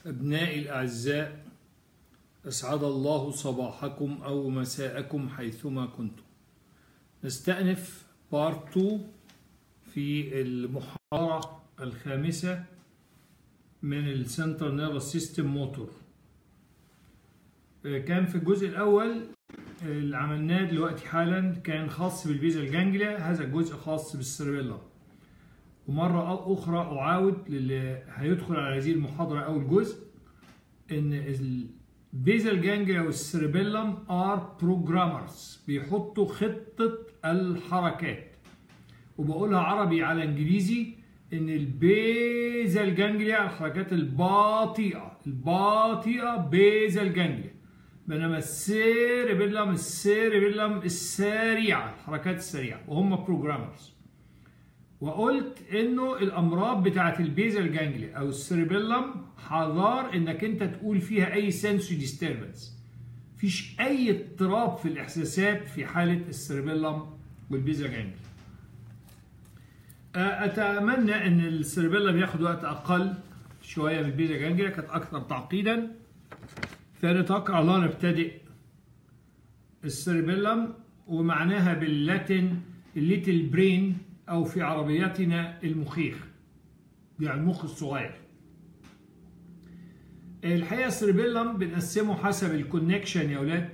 أبنائي الأعزاء، أسعد الله صباحكم أو مساءكم حيثما كنتم. نستأنف بارت 2 في المحاضرة الخامسة من السنترال نيرفس سيستم موتور. كان في الجزء الأول اللي عملناه دلوقتي حالا كان خاص بالبيزال جانجليا، هذا الجزء خاص بالسيربيلم. ومرة أخرى أعاود للي هيدخل على هذه المحاضرة أول جزء إن البيزال جانجليا والسيربيلم ار بروجرامرز، بيحطوا خطة الحركات. وبقولها عربي على إنجليزي إن البيزال جانجليا الحركات البطيئة بيزال جانجليا، بينما السيربيلم السريعة، الحركات السريعة، وهم بروجرامرز. وقلت انه الامراض بتاعت البيزال جانجليا او السيربيلم حذار انك انت تقول فيها اي سنسوري ديستربنس، مفيش اي اضطراب في الاحساسات في حاله السيربيلم والبيزال جانجليا. اتمنى ان السيربيلم ياخد وقت اقل شويه من البيزال جانجليا، كانت اكثر تعقيدا. فنتوكل على الله نبتدئ السيربيلم، ومعناها باللاتين الليتل برين أو في عربيتنا المخيخ، يعني المخ الصغير. الحقيقة السيربيلم بنقسمه حسب الكونكشن يا أولاد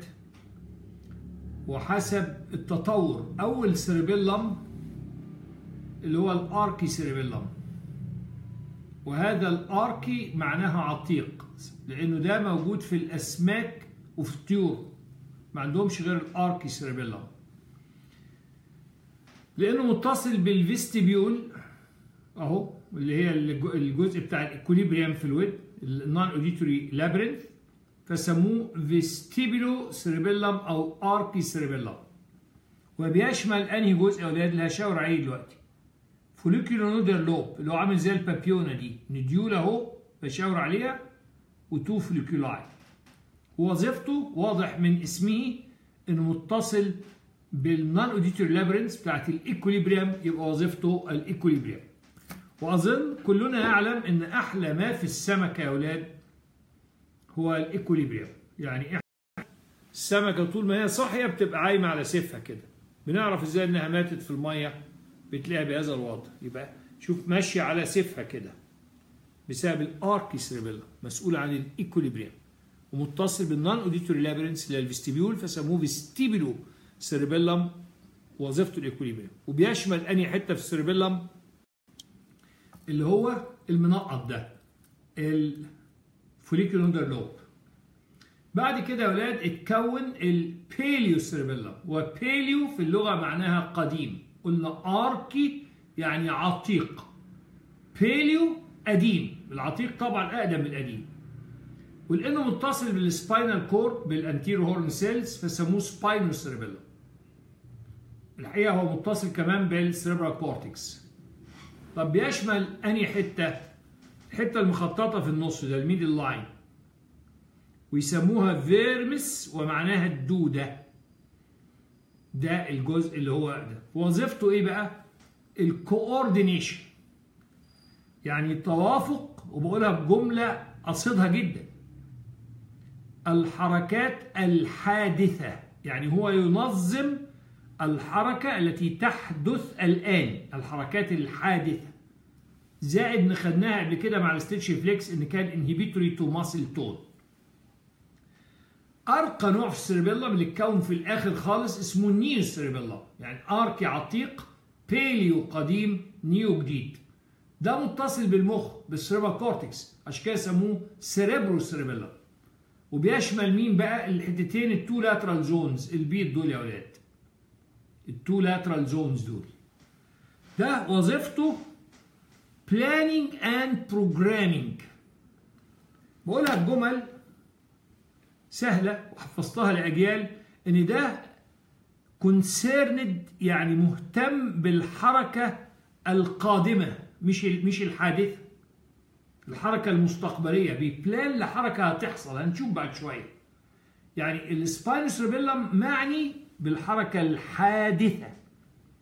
وحسب التطور. أول سيربيلم اللي هو الآركي سيربيلم، وهذا الآركي معناها عتيق، لأنه ده موجود في الأسماك وفي الطيور، ما عندهمش غير الآركي سيربيلم، لأنه متصل بالفيستيبيول أهو، اللي هي الجزء بتاع الإكوليبريم في الود، النون أوديتوري لابرنث، فسموه فيستيبيلو سيربيلم أو آركي سيربيلم. وبيشمل أنهي جزء يا أولاد اللي هشاور عليه دلوقتي؟ فوليكولو نودر لوب، اللي هو عامل زي البابيونة دي، نديول أهو بشاور عليها، وتو فوليكولاي. ووظيفته واضح من اسمه إنه متصل بالنون اوديتوري لابرنث بتاعت الايكوليبريم، يبقى وظيفته الايكوليبريم. واظن كلنا يعلم ان احلى ما في السمكه يا اولاد هو الايكوليبريم. يعني السمكه طول ما هي صاحيه بتبقى عايمه على سيفها كده، بنعرف ازاي انها ماتت في الميه، بتلاقيها بهذا الوضع، يبقى شوف ماشيه على سيفها كده بسبب الاركي سيربيلم، مسؤول عن الايكوليبريم ومتصل بالنون اوديتوري لابرنث اللي هي الفيستيبيول، فسموه فيستيبيلو سيربيلم، وظيفته الايكوليبريم. وبيشمل انهي حته في السيربيلم؟ اللي هو المنقط ده، الفوليكولوندر لوب. بعد كده يا ولاد اتكون البيليو سيربيلم، وبيليو في اللغه معناها قديم، قلنا اركي يعني عتيق، بيليو قديم، العتيق طبعا اقدم من القديم. ولانه متصل بالسباينال كورد بالانتيرو هورن سيلز فسموه سباينو سيربيلم. الحقيقه هو متصل كمان بالسيربرال كورتكس. طب بيشمل انهي حته؟ الحته المخططه في النص ده، الميدل لاين، ويسموها فيرمس ومعناها الدوده. ده الجزء اللي هو ده. وظيفته ايه بقى؟ الكوردينيشن، يعني التوافق، وبقولها بجمله قصدها جدا، الحركات الحادثة، يعني هو ينظم الحركة التي تحدث الآن، الحركات الحادثة. زائد خدناها قبل كده مع الستيتش فليكس ان كان انهبيتوري تو ماسل تون. أرقى نوع في السيربيلم اللي اتكون في الآخر خالص اسمه نيو سيربيلم، يعني أركي عتيق، بيليو قديم، نيو جديد. ده متصل بالمخ بالسيربرال كورتكس، عشان كده سموه سيريبرو سيربيلم. وبيشمل مين بقى؟ الحتتين التو لاترال زونز البيض دول يا اولاد، التو لاترال زونز دول. ده وظيفته planning and programming. بقولها بجمل سهله وحفظتها لاجيال، ان ده concerned، يعني مهتم بالحركه القادمه، مش الحادثه، الحركة المستقبلية، بيبلان لحركة هتحصل، هنشوف بعد شوية. يعني السباينو سيربيلم معني بالحركة الحادثة،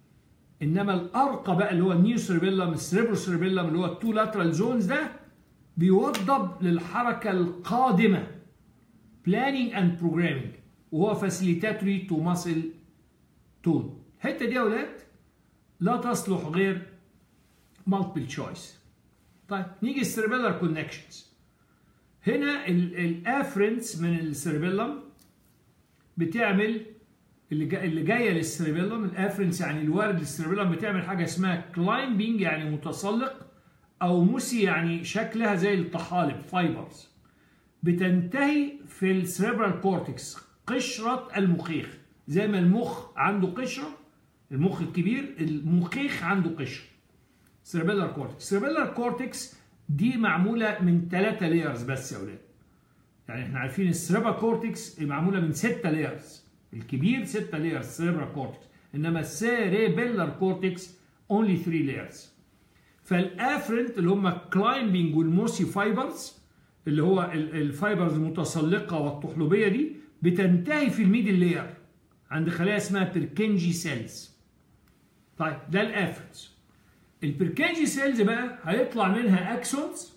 انما الارقى بقى اللي هو النيو سيربيلم، السيربرو سيربيلم اللي هو التو لاترال زونز، ده بيوضب للحركة القادمة planning and programming، وهو facilitatory to muscle tone. الحتة دي يا أولاد لا تصلح غير multiple choice. طيب نيجي السيربيلر كونكشنز. هنا الافرنس من السيربيلم بتعمل اللي جايه للسيربيلم، الافرنس يعني الوارد للسيربيلم بتعمل حاجه اسمها كلايمبينج يعني متسلق، او موسي يعني شكلها زي الطحالب فايبرز، بتنتهي في السيربرال كورتكس قشره المخيخ. زي ما المخ عنده قشره، المخ الكبير، المخيخ عنده قشره. سيربيلر كورتكس. سيربيلر كورتكس دي معموله من 3 لايرز بس يا اولاد. يعني احنا عارفين السيربرال كورتكس معموله من 6 لايرز، الكبير 6 لايرز سيربرال كورتكس، انما السيربيلر كورتكس اونلي 3 لايرز. فالافرنت اللي هم كلايمبينج والموسي فايبرز، اللي هو الفايبرز المتسلقه والطحلبيه دي، بتنتهي في الميدل لاير عند خلايا اسمها بيركنجي سيلز. طيب ده الافرنس. البيركنجي سيلز بقى هيطلع منها اكسونز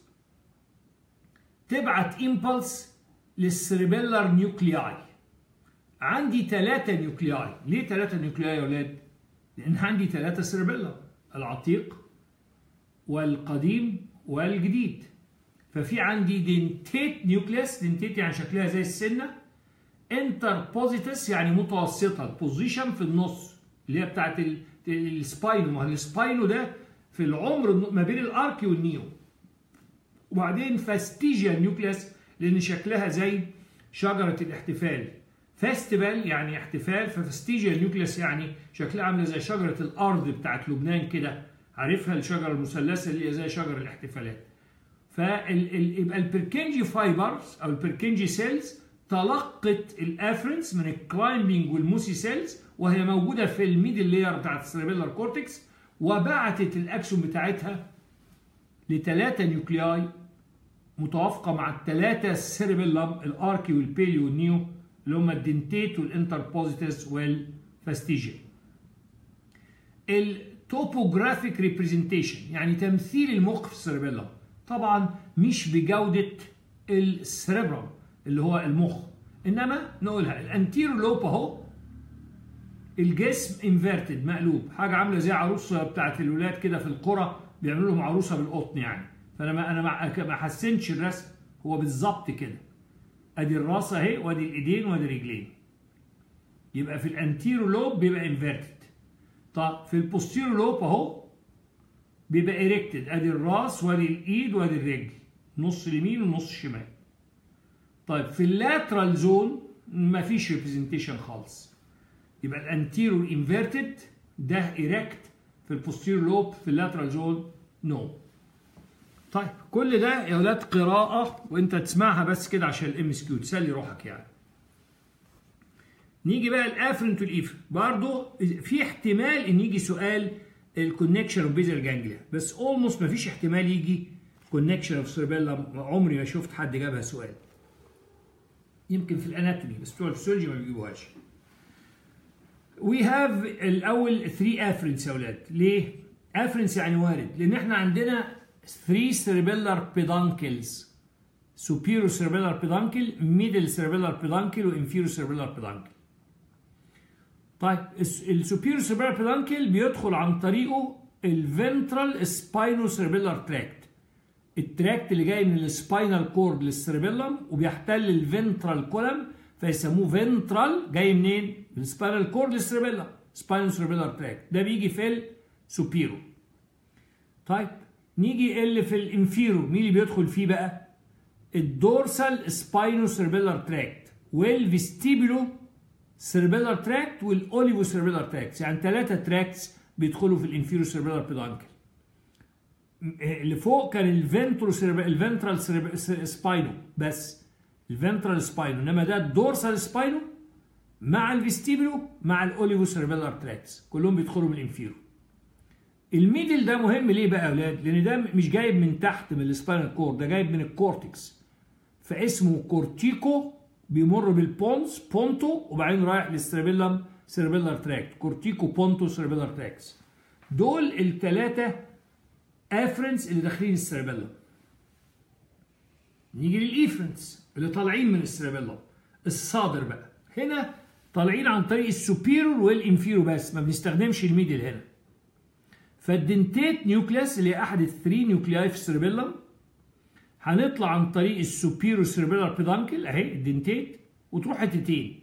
تبعت امبلس للسيربيلر نيوكلياي. عندي 3 نيوكلياي. ليه 3 نيوكلياي يا ولاد؟ لان عندي 3 سيربيلر، العتيق والقديم والجديد. ففي عندي دنتيت نيوكليس، دنتيت يعني شكلها زي السنه، انتربوزيتس يعني متوسطه، البوزيشن في النص اللي هي بتاعت السباينو. ما هو السباينو ده في العمر ما بين الاركي والنيو. وبعدين فاستيجيا نيوكليس لان شكلها زي شجره الاحتفال. فاستيفال يعني احتفال، ففاستيجيا نيوكليس يعني شكلها عامله زي شجره الارض بتاعت لبنان كده، عارفها الشجره المثلثه اللي هي زي شجر الاحتفالات. فيبقى البيركنجي فايبرز او البيركنجي سيلز تلقت الافرنس من الكلايمبينج والموسي سيلز، وهي موجوده في الميدل لاير بتاعت السيربيلر كورتكس، وبعتت الاكسون بتاعتها ل3 نيوكلياي متوافقه مع ال3 سيربيلم، الاركي والبيلي والنيو، اللي هم الدنتيت والانتربوزيتس والفاستيجيا. التوبوجرافيك ريبريزنتيشن يعني تمثيل المخ في السيربيلم، طبعا مش بجوده السيربرم اللي هو المخ، انما نقولها الانتيرو لوب اهو، الجسم انفيرتد مقلوب، حاجه عامله زي عروسه بتاعت الولاد كده في القرى بيعملوا لهم عروسه بالقطن يعني. فانا ما حسنتش الرسم، هو بالظبط كده. ادي الراس اهي، وادي الايدين وادي الرجلين. يبقى في الانتيرو لوب بيبقى انفيرتد. طب في البوستيرو لوب اهو بيبقى ايركتد، ادي الراس وادي الايد وادي الرجل، نص اليمين ونص الشمال. طيب في اللاترال زون مفيش ريبريزنتيشن خالص. يبقى الانتيرو انفيرتد ده ايركت، في البوستيرو لوب في اللاترال زون نو. طيب كل ده يا ولاد قراءة وانت تسمعها بس كده عشان الام اس كيو تسلي روحك يعني. نيجي بقى الافرنت والايفرنت، برضه في احتمال ان يجي سؤال الكونكشن اوف بيزل جانجليا، بس اولموست مفيش احتمال يجي كونكشن اوف سيربيلم، عمري ما شفت حد جابها سؤال. يمكن في الاناتومي بس بتوع الفسيولوجي ما بيجيبوهاش. وي هاف الاول 3 افرنس يا اولاد. ليه؟ افرنس يعني وارد، لان احنا عندنا 3 cerebellar peduncles، superior cerebellar peduncle، middle cerebellar peduncle، وinferior cerebellar peduncle. طيب السوبيريور cerebellar peduncle بيدخل عن طريقه الفنترال سباينو cerebellar tract، التراكت اللي جاي من السباينال كورد للسيربيلم وبيحتل الفنترال كولم، فيسموه فنترال، جاي منين؟ من السباينال كورد للسيربيلم، سباينو cerebellar tract، ده بيجي في السوبيرو. طيب نيجي اللي في الانفيرو، مين اللي بيدخل فيه بقى؟ الدورسال سباينو سيربيلر تراكت والفيستيبولو سيربيلر تراكت والاوليفو سيربيلر تراكت، يعني 3 تراكتس بيدخلوا في الانفيرو سيربيلر بيدانكل. اللي فوق كان الفنترال سباينو بس، الفنترال سباينو، انما ده الدورسال سباينو مع الفيستيبولو مع الاوليفو سيربيلر تراكتس، كلهم بيدخلوا من الانفيرو. الميدل ده مهم ليه بقى يا اولاد؟ لان ده مش جايب من تحت من السباينال كورد، ده جايب من الكورتكس، فاسمه كورتيكو، بيمر بالبونس بونتو وبعدين رايح للسيربيلم سيربيلر تراكت، كورتيكو بونتو سيربيلر تراكتس. دول ال3 افرنس اللي داخلين السيربيلم. نيجي للإيفرنس اللي طالعين من السيربيلم. الصادر بقى هنا طالعين عن طريق السوبيرور والانفيرو بس، ما بنستخدمش الميدل هنا. فالدنتيت نيوكليس اللي هي احد الثري نيوكلياي في السيربيلم هنطلع عن طريق السوبيرو سيربيلار بيدانكل اهي الدنتيت، وتروح حتتين،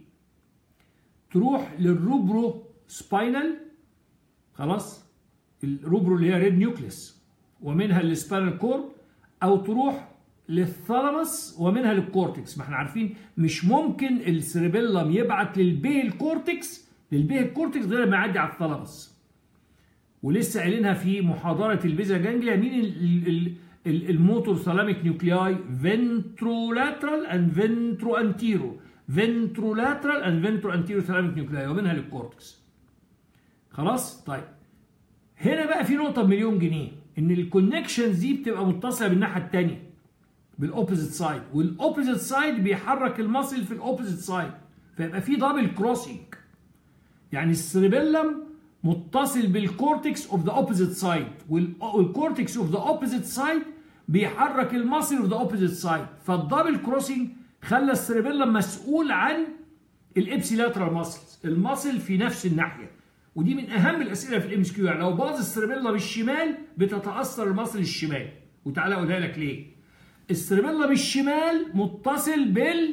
تروح للروبرو سباينال، خلاص الروبرو اللي هي ريد نيوكليس ومنها السباينال كورد، او تروح للثالاموس ومنها للكورتكس. ما احنا عارفين مش ممكن السيربيلم يبعت للبيه الكورتكس غير ما يعدي على الثالاموس. ولسه قايلينها في محاضره البيزا جانجليا، مين الموتور ثالاميك نيوكلياي؟ فنترولاترال اند فنترو انتيرو، فنترولاترال اند فنترو انتيرو ثالاميك نيوكلياي ومنها للكورتكس. خلاص طيب هنا بقى في نقطه بمليون جنيه، ان الكونكشنز دي بتبقى متصله بالناحيه الثانيه بالاوبوزيت سايد، والاوبوزيت سايد بيحرك المصل في الاوبوزيت سايد، فيبقى في دبل كروسنج. يعني السيربيلم متصل بالكورتكس اوف ذا اوبوزيت سايد، والكورتكس اوف ذا اوبوزيت سايد بيحرك المصل اوف ذا اوبوزيت سايد، فالدبل كروسنج خلى السيربيلم مسؤول عن الابسيلاترال ماسلز، المصل في نفس الناحيه. ودي من اهم الاسئله في الام اس كيو، يعني لو باظ السيربيلم الشمال بتتاثر المصل الشمال. وتعالى اقولها لك ليه. السيربيلم الشمال متصل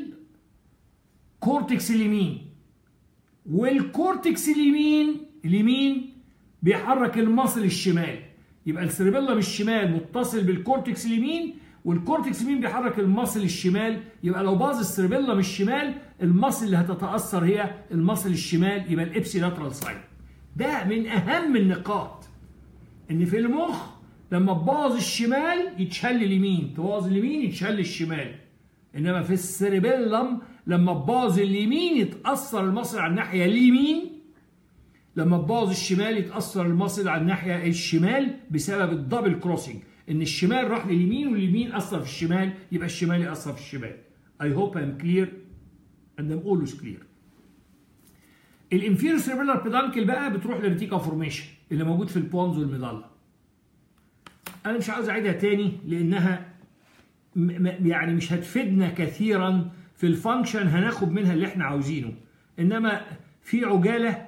بالكورتكس اليمين، والكورتكس اليمين بيحرك المصل الشمال. يبقى السيربيلم الشمال متصل بالكورتكس اليمين، والكورتكس اليمين بيحرك المصل الشمال. يبقى لو باظ السيربيلم الشمال المصل اللي هتتاثر هي المصل الشمال، يبقى الابسيلاترال سايد. ده من اهم النقاط، ان في المخ لما تبوظ الشمال يتشل اليمين، تبوظ اليمين يتشل الشمال. انما في السيربيلم لما تبوظ اليمين يتاثر المصل على الناحيه اليمين، لما تبوظ الشمال يتاثر المصل على الناحيه الشمال، بسبب الدبل كروسنج، ان الشمال راح لليمين واليمين اثر في الشمال، يبقى الشمال ياثر في الشمال. I hope I'm clear and I'm always clear. الانفيرو سيربيلار بيدانكل بقى بتروح للريتيكا فورميشن اللي موجود في البونز والميدالا. انا مش عاوز اعيدها تاني لانها يعني مش هتفيدنا كثيرا في الفانكشن، هناخد منها اللي احنا عاوزينه. انما في عجاله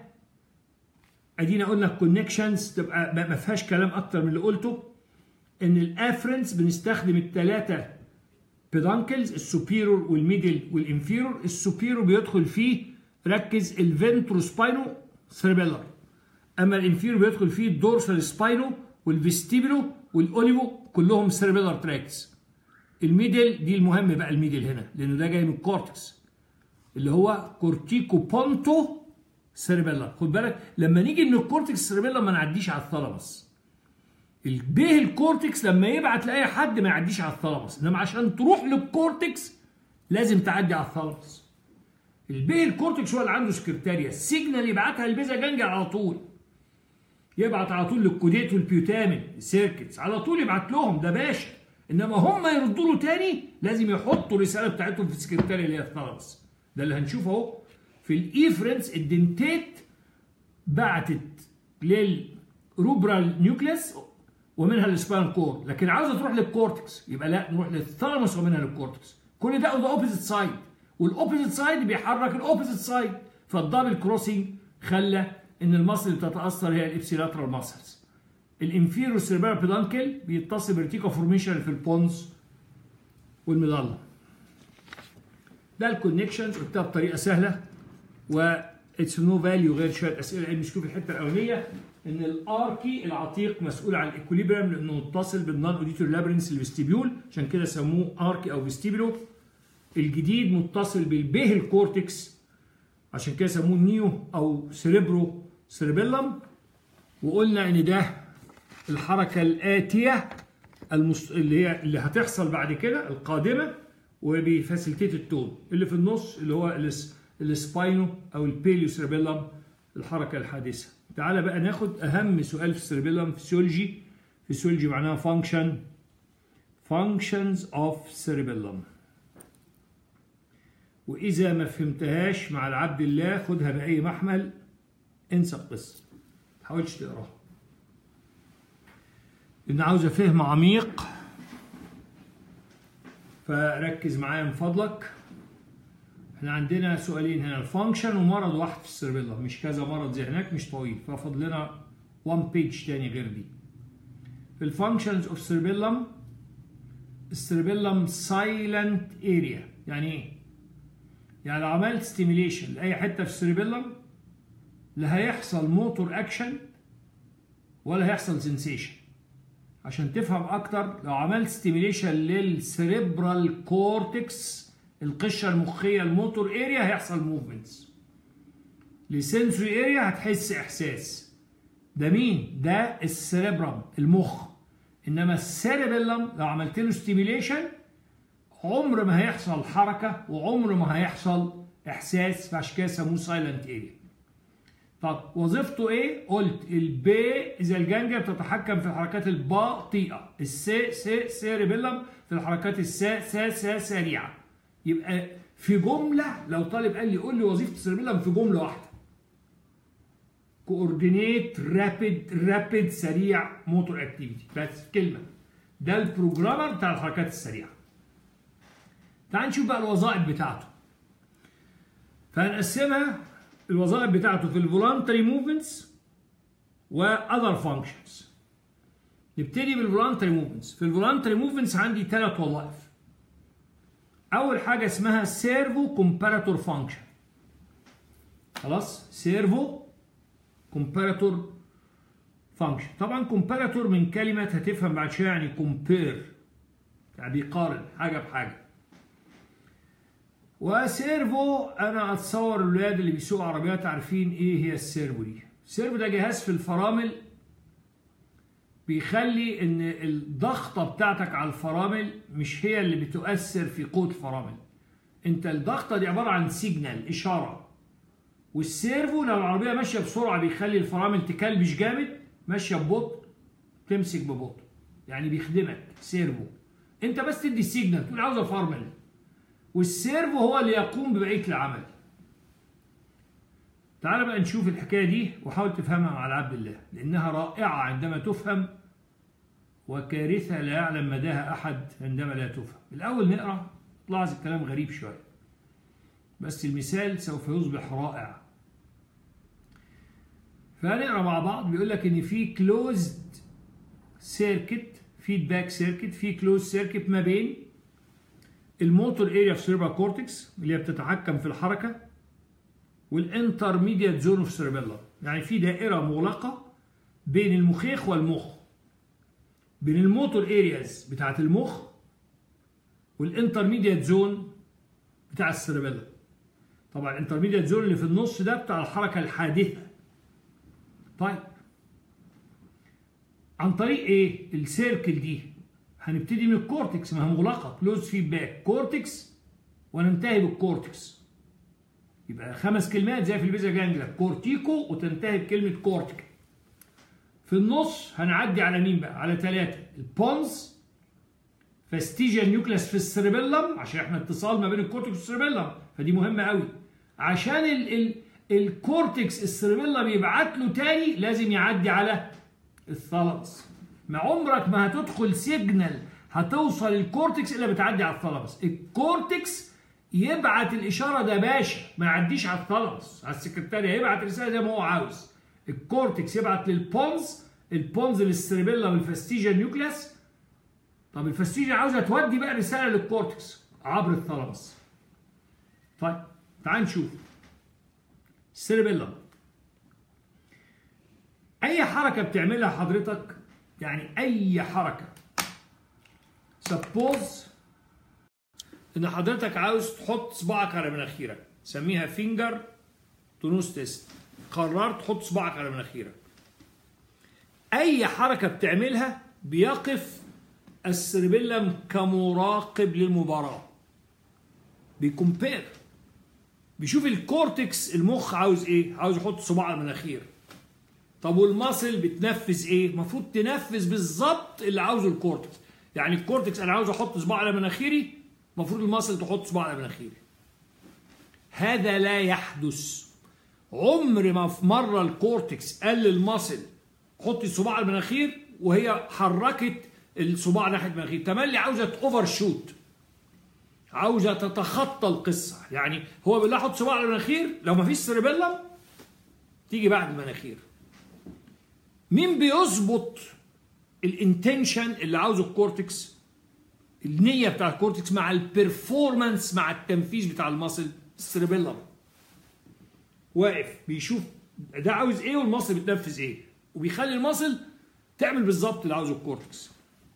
ادينا قلنا الكونكشنز تبقى ما فيهاش كلام اكتر من اللي قلته، ان الافرنس بنستخدم الثلاثه بيدانكلز، السوبيرور والميدل والانفيرور. السوبيرور بيدخل فيه ركز الفنترو سباينو سيربيلر، اما الانفيرور بيدخل فيه الدورسال سباينو والفيستيبولو والاوليفو، كلهم سيربيلر تراكس. الميدل دي المهم بقى، الميدل هنا لانه ده جاي من الكورتكس اللي هو كورتيكو بونتو سيربيلر. خد بالك لما نيجي من الكورتكس سيربيلر ما نعديش على الثالاموس. البيه الكورتكس لما يبعت لاي حد ما يعديش على الثالاموس، انما عشان تروح للكورتكس لازم تعدي على الثالاموس. البيه الكورتكس هو اللي عنده سكرتاريا، السيجنال يبعتها للبيزا جانجل على طول، يبعت على طول للكوديت والبيوتامين سيركتس على طول يبعت لهم، ده باشا. انما هم يردوا له تاني لازم يحطوا الرساله بتاعتهم في السكرتاريا اللي هي الثالاموس. ده اللي هنشوفه اهو في الايفرنس. الدنتيت بعتت للروبرال نيوكليس ومنها السباينال كورد، لكن عاوزه تروح للكورتكس، يبقى لا نروح للثالاموس ومنها للكورتكس. كل ده ذا اوبوزيت سايد، والاوبوزيت سايد بيحرك الاوبوزيت سايد، فالدبل كروسنج خلى ان المصل اللي بتتاثر هي الابسيلاترال ماسلز. الانفيرو سيربيلار بيدانكل بيتصل بريتيكا فورميشن في البونز والميدالا. ده الكونكشنز قلتها بطريقه سهله، و اتس نو فاليو غير شويه اسئله علم. نشوف الحته الاولانيه ان الاركي العتيق مسؤول عن الاكوليبريم لانه متصل بالنون اوديتور لابرنس الفيستيبيول، عشان كده سموه اركي او فيستيبيولو. الجديد متصل بالبيه الكورتكس، عشان كده سموه نيو او سيريبرو سيربيلم. وقلنا ان ده الحركه الاتيه اللي هتحصل بعد كده القادمه، وبيفاسيليتيت التون. اللي في النص اللي هو السباينو او البيليو سيربيلم، الحركه الحادثه. تعالى بقى ناخد اهم سؤال في السيربيلم، فيسيولوجي. فيسيولوجي معناها فانكشن، functions of cerebellum. واذا ما فهمتهاش مع العبد الله خدها باي محمل، انسى القصه ما تحاولش تقراها، لان عاوزه فهم عميق فركز معايا من فضلك. احنا عندنا سؤالين هنا، الفانكشن ومرض واحد في السيربيلم، مش كذا مرض زي هناك، مش طويل، ففضل لنا 1 بيج تاني غير دي. في الفانكشنز اوف سيربيلم، السيربيلم سايلنت اريا. يعني ايه؟ يعني لو عملت ستيميليشن لاي حته في السيربيلم لا هيحصل موتور اكشن ولا هيحصل سنسيشن. عشان تفهم اكتر، لو عملت ستيميليشن للسيريبرال كورتكس، القشره المخيه، الموتور اريا، هيحصل موفمنتس. لسنسوري اريا هتحس احساس. ده مين؟ ده السيريبرم، المخ. انما السيربيلم لو عملت له ستيميليشن عمر ما هيحصل حركه وعمر ما هيحصل احساس، فعشان كده سموه سايلنت اريا. طب وظيفته ايه؟ قلت البي اذا الجانجليا بتتحكم في الحركات البطيئه، سيربيلم في الحركات سريعه. يبقى في جمله، لو طالب قال لي قول لي وظيفه السيربيلم في جمله واحده، كوردينيت رابيد سريع موتور اكتيفيتي، بس كلمه. ده البروجرامر بتاع الحركات السريعه. تعال نشوف بقى الوظائف بتاعته. فهنقسمها الوظائف بتاعته في الفولانتري موفمنتس واذر فانكشنز. نبتدي بالفولانتري موفمنتس. في الفولانتري موفمنتس عندي 3 وظائف. اول حاجه اسمها سيرفو كومباراتور فانكشن. خلاص؟ سيرفو كومباراتور فانكشن. طبعا كومباراتور من كلمه هتفهم بعد شويه يعني كومبير، يعني بيقارن حاجه بحاجه. وسيرفو انا اتصور الولاد اللي بيسوقوا عربيات عارفين ايه هي السيرفو دي. السيرفو ده جهاز في الفرامل بيخلي ان الضغطه بتاعتك على الفرامل مش هي اللي بتؤثر في قوه الفرامل. انت الضغطه دي عباره عن سيجنال، اشاره. والسيرفو لو العربيه ماشيه بسرعه بيخلي الفرامل تكلبش جامد، ماشيه ببطء تمسك ببطء. يعني بيخدمك سيرفو. انت بس تدي السيجنال تقول عاوز افرمل، والسيرفو هو اللي يقوم ببقيه العمل. تعال بقى نشوف الحكايه دي وحاول تفهمها مع العبد الله، لانها رائعه عندما تفهم وكارثه لا يعلم مداها احد عندما لا تفهم. الاول نقرا، تلاحظ الكلام غريب شويه بس المثال سوف يصبح رائع. فهنقرا مع بعض. بيقول لك ان في كلوزد سيركت، فيدباك سيركت، في كلوز سيركت ما بين الموتور اريا في سيربرال كورتكس اللي هي بتتحكم في الحركه والانترميديت زون اوف سيربيلم. يعني في دائره مغلقه بين المخيخ والمخ، بين الموتور ارياز بتاعت المخ والانترميديت زون بتاع السيربيلم. طبعا الانترميديت زون اللي في النص ده بتاع الحركه الحادثه. طيب عن طريق ايه السيركل دي؟ هنبتدي من الكورتكس، ما هي مغلقه، كلوز فيدباك كورتكس، وننتهي بالكورتكس. يبقى 5 كلمات زي في البيزا جانجلر، كورتيكو وتنتهي بكلمه كورتيك. في النص هنعدي على مين بقى؟ على 3، البونز، فاستيجيال نيوكلاس في السيربيلم، عشان احنا اتصال ما بين الكورتكس والسيربيلم، فدي مهمه قوي. عشان الكورتكس السيربيلم يبعت له تاني لازم يعدي على الثالاموس. ما عمرك ما هتدخل سيجنال هتوصل الكورتكس الا بتعدي على الثالاموس. الكورتكس يبعت الاشاره ده باشا، ما يعديش على الثالاموس، على السكرتاريه، يبعت الرساله زي ما هو عاوز. الكورتكس يبعت للبونز، البونز للسيربيلم الفاستيجيال نيوكلاس. طب الفاستيجيال عاوزه تودي بقى رساله للكورتكس عبر الثالاموس. طيب تعال نشوف السيربيلم. اي حركه بتعملها حضرتك، يعني اي حركه، سبوز ان حضرتك عاوز تحط صباعك على مناخيرك، سميها فينجر تو نوز تيست. قررت تحط صباعك على مناخيرك. اي حركه بتعملها بيقف السيربيلم كمراقب للمباراه، بيكمبير، بيشوف الكورتكس المخ عاوز ايه، عاوز يحط صباع على المناخير. طب والماسل بتنفذ ايه؟ المفروض تنفذ بالظبط اللي عاوزه الكورتكس. يعني الكورتكس انا عاوز احط صباع على مناخيري، المفروض الماسل تحط صباع على مناخيري. هذا لا يحدث. عمر ما في مره الكورتكس قال للماسل حطي الصباع على المناخير وهي حركت الصباع ناحيه المناخير. تملي عاوزه اوفر شوت، عاوزه تتخطى القصه. يعني هو بيقول لها حط صباع على المناخير، لو ما فيش سيربيلم تيجي بعد المناخير. مين بيظبط الانتنشن اللي عاوزه الكورتكس، النيه بتاع الكورتكس مع البرفورمانس، مع التنفيذ بتاع المصل؟ السيربيلم واقف بيشوف ده عاوز ايه والمصل بتنفذ ايه، وبيخلي المصل تعمل بالظبط اللي عاوزه الكورتكس.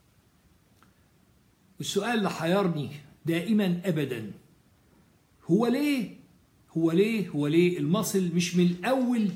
السؤال اللي حيرني دائما ابدا، هو ليه المصل مش من الاول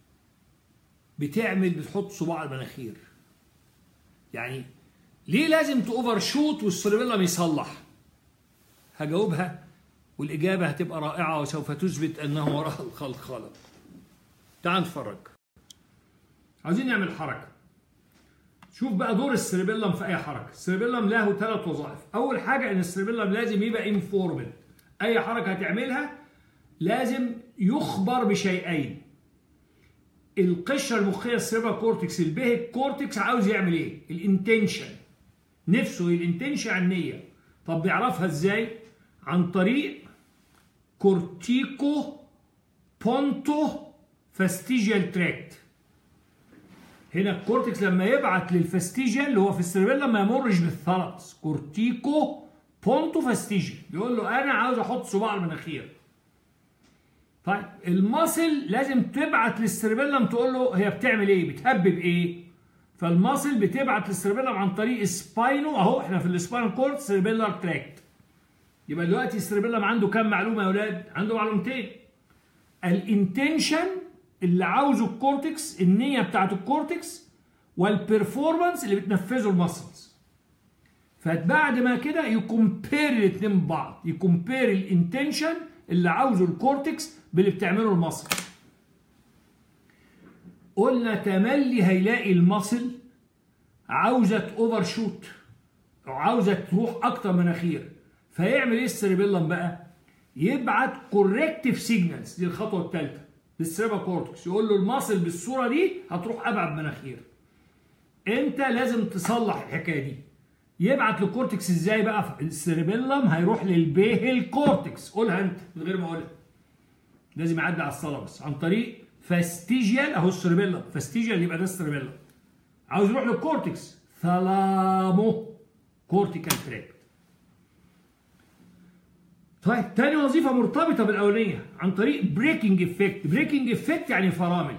بتحط صباع على المناخير؟ يعني ليه لازم تأوفر شوت والسيربيلم يصلح؟ هجاوبها والإجابة هتبقى رائعة وسوف تثبت أنه وراء الخلق خالق. تعال نتفرج. عاوزين نعمل حركة. شوف بقى دور السيربيلم في أي حركة. السيربيلم له 3 وظائف. أول حاجة إن السيربيلم لازم يبقى انفورمد. أي حركة هتعملها لازم يخبر بشيئين. القشرة المخية السيربرال كورتكس، البيهيك كورتكس، عاوز يعمل إيه؟ الانتنشن. نفسه الانتنشن عن النية. طب بيعرفها إزاي؟ عن طريق كورتيكو بونتو فاستيجيال تراكت. هنا الكورتكس لما يبعت للفاستيجيال اللي هو في السيربيلم ما يمرش بالثالاموس، كورتيكو بونتو فاستيجيال، بيقول له انا عاوز احط صباع على المناخير. طيب الماسل لازم تبعت للسيربيلم تقول له هي بتعمل ايه؟ بتهبب ايه؟ فالماسل بتبعت للسيربيلم عن طريق سباينو، اهو احنا في السباينال كورد سيربيلر تراكت. يبقى دلوقتي السيربيلم عنده كام معلومه يا اولاد؟ عنده معلومتين. الانتنشن اللي عاوزه الكورتكس، النيه بتاعت الكورتكس، والبرفورمانس اللي بتنفذه الماسلز. فبعد ما كده يكمبير الاثنين ببعض، يكمبير الانتنشن اللي عاوزه الكورتكس باللي بتعمله الماسل. قلنا تملي هيلاقي الماسل عاوزه اوفر شوت او عاوزه تروح اكتر مناخير، فيعمل ايه السيربيلم بقى؟ يبعت كوركتيف سيجنالز، دي الخطوه الثالثه للسيربرال كورتكس، يقول له الماسل بالصوره دي هتروح ابعد مناخير، انت لازم تصلح الحكايه دي. يبعت للكورتكس ازاي بقى؟ السيربيلم هيروح للبيهل كورتكس، قولها انت من غير ما اقولها، لازم يعدي على الثالاموس عن طريق فاستيجيال، اهو السيربيلم فاستيجيال يبقى ده السيربيلم، عاوز يروح للكورتكس ثالامو كورتيكال تراكت. طيب تاني وظيفه مرتبطه بالاولانيه عن طريق بريكنج افكت. بريكنج افكت يعني فرامل.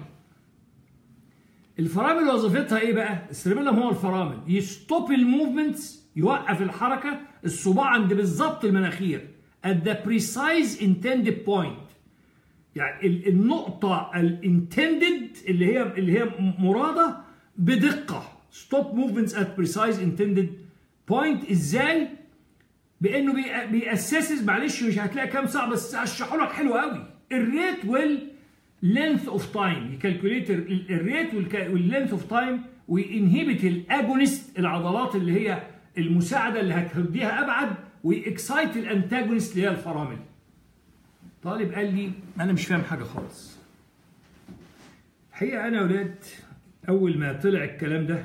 الفرامل وظيفتها ايه بقى؟ السيربيلم هو الفرامل، يستوب الموفمنتس، يوقف الحركه، الصباع عند بالظبط المناخير at the precise intended point، يعني النقطه الانتندد اللي هي مراده بدقه. stop movements at precise intended point ازاي؟ بانه بيأسسز، معلش مش هتلاقي كام ساعه بس هشرحه لك حلو قوي، الريت واللينث اوف تايم، يكالكوليت الريت واللينث اوف تايم، وينهبت الاجونست، العضلات اللي هي المساعده اللي هتهديها ابعد، ويكسايت الانتاجونست اللي هي الفرامل. طالب قال لي انا مش فاهم حاجه خالص. الحقيقه انا يا ولاد اول ما طلع الكلام ده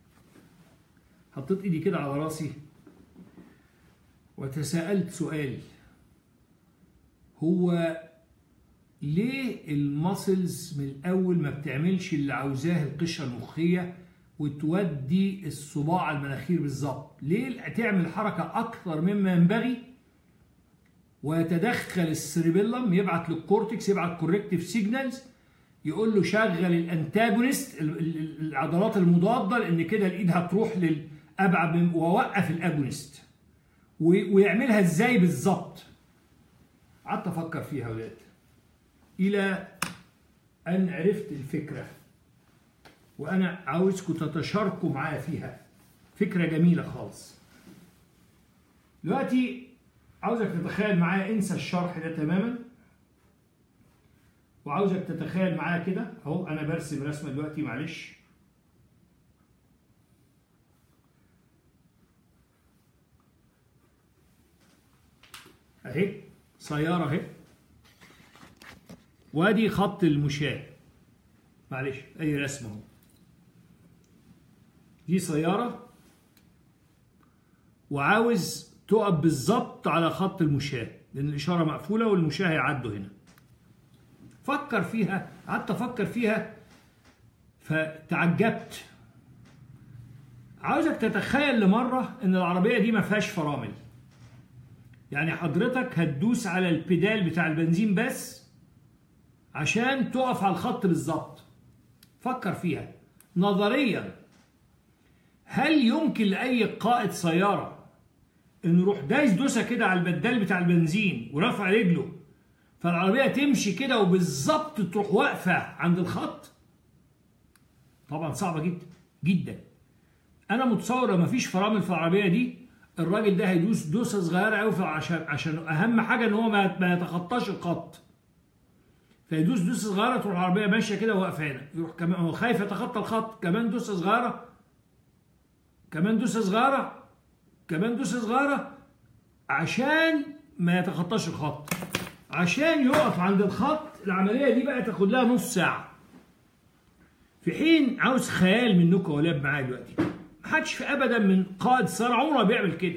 حطيت ايدي كده على راسي وتساءلت سؤال، هو ليه الماسلز من الاول ما بتعملش اللي عاوزاه القشره المخيه وتودي الصباع على المناخير بالظبط؟ ليه تعمل حركه اكثر مما ينبغي ويتدخل السيربيلم، يبعت للكورتكس، يبعت كوركتيف سيجنالز، يقول له شغل الانتاجونست، العضلات المضاده، لان كده الايد هتروح للابعد، ووقف الاجونست، ويعملها ازاي بالظبط؟ قعدت افكر فيها يا ولاد الى ان عرفت الفكره، وانا عاوزكم تتشاركوا معايا فيها. فكره جميله خالص. دلوقتي عاوزك تتخيل معايا، انسى الشرح ده تماما، وعاوزك تتخيل معايا كده اهو، انا برسم رسمه دلوقتي معلش. اهي سياره اهي، وادي خط المشاة، معلش اي رسمه اهو. دي سياره وعاوز تقف بالظبط على خط المشاة، لان الاشاره مقفوله والمشاة هيعدوا هنا. فكر فيها، قعدت افكر فيها فتعجبت. عاوزك تتخيل لمره ان العربيه دي ما فيهاش فرامل، يعني حضرتك هتدوس على البيدال بتاع البنزين بس عشان تقف على الخط بالظبط. فكر فيها نظريا، هل يمكن لاي قائد سياره انه يروح دايس دوسه كده على البدال بتاع البنزين ورافع رجله فالعربيه تمشي كده وبالظبط تروح واقفه عند الخط؟ طبعا صعبه جدا جدا. انا متصور لو مفيش فرامل في العربيه دي الراجل ده هيدوس دوسه صغيره قوي عشان اهم حاجه ان هو ما يتخطاش الخط، فيدوس دوسه صغيره تروح العربيه ماشيه كده واقفه هنا، يروح كمان هو خايف يتخطى الخط، كمان دوسه صغيره، كمان دوسه صغيره، كمان دوسه صغيره عشان ما يتخطاش الخط. عشان يقف عند الخط العمليه دي بقى تاخد لها نص ساعه. في حين عاوز خيال منكم يا ولاد معايا دلوقتي، محدش في ابدا من قائد سيارة عمره بيعمل كده.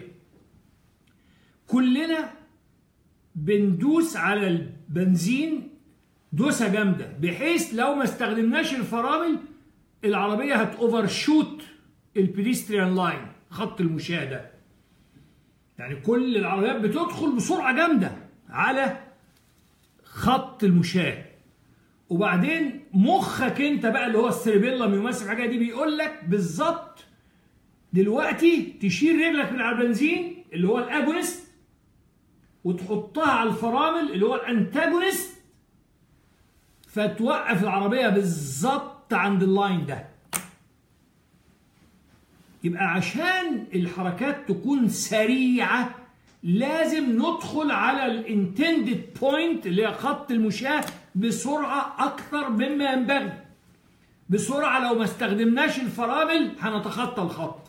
كلنا بندوس على البنزين دوسه جامده بحيث لو ما استخدمناش الفرامل العربيه هتوفر شوت البيدستريان لاين، خط المشاة ده. يعني كل العربيات بتدخل بسرعه جامده على خط المشاة، وبعدين مخك انت بقى اللي هو السيربيلم يمثل الحاجه دي بيقول لك بالظبط دلوقتي تشيل رجلك من على البنزين اللي هو الاجونست وتحطها على الفرامل اللي هو الانتاجونست، فتوقف العربيه بالظبط عند اللاين ده. يبقى عشان الحركات تكون سريعه لازم ندخل على الانتندد بوينت اللي هي خط المشاة بسرعه اكثر مما ينبغي. بسرعه لو ما استخدمناش الفرامل هنتخطى الخط.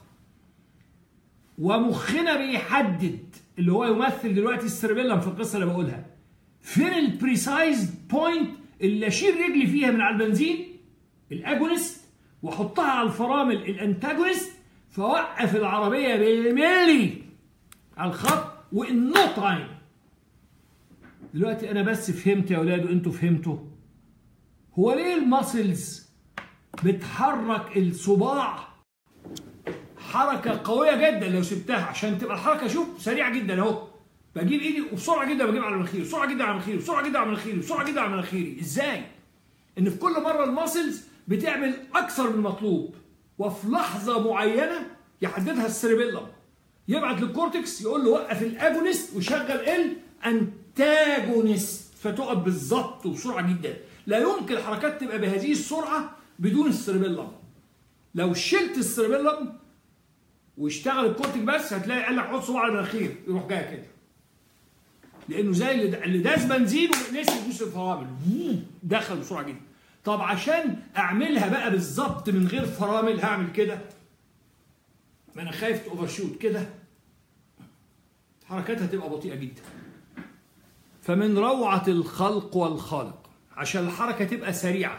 ومخنا بيحدد اللي هو يمثل دلوقتي السيربيلم في القصه اللي بقولها، فين البريسايز بوينت اللي اشيل رجلي فيها من على البنزين الاجونست واحطها على الفرامل الانتاجونست فوقف العربيه بالملي على الخط وان نو تايم. دلوقتي انا بس فهمت يا اولاد وانتوا فهمتوا هو ليه الماسلز بتحرك الصباع حركه قويه جدا لو سبتها، عشان تبقى الحركه شوف سريعه جدا اهو. بجيب ايدي وبسرعه جدا بجيب على مناخيري، بسرعه جدا على مناخيري، بسرعه جدا على مناخيري، بسرعه جدا على مناخيري. ازاي؟ ان في كل مره الماسلز بتعمل اكثر من المطلوب، وفي لحظه معينه يحددها السيربيلم يبعت للكورتكس يقول له وقف الاجونست وشغل الانتاجونست فتقف بالظبط وبسرعه جدا. لا يمكن الحركات تبقى بهذه السرعه بدون السيربيلم. لو شلت السيربيلم واشتغل الكورتك بس هتلاقي قال لك حط صباع على المناخير يروح جاي كده، لانه زي اللي داس بنزين ونسي يدوس الفرامل دخل بسرعه جدا. طب عشان اعملها بقى بالظبط من غير فرامل هعمل كده، ما انا خايف اوفر شوت كده، حركاتها تبقى بطيئه جدا. فمن روعه الخلق والخالق عشان الحركه تبقى سريعه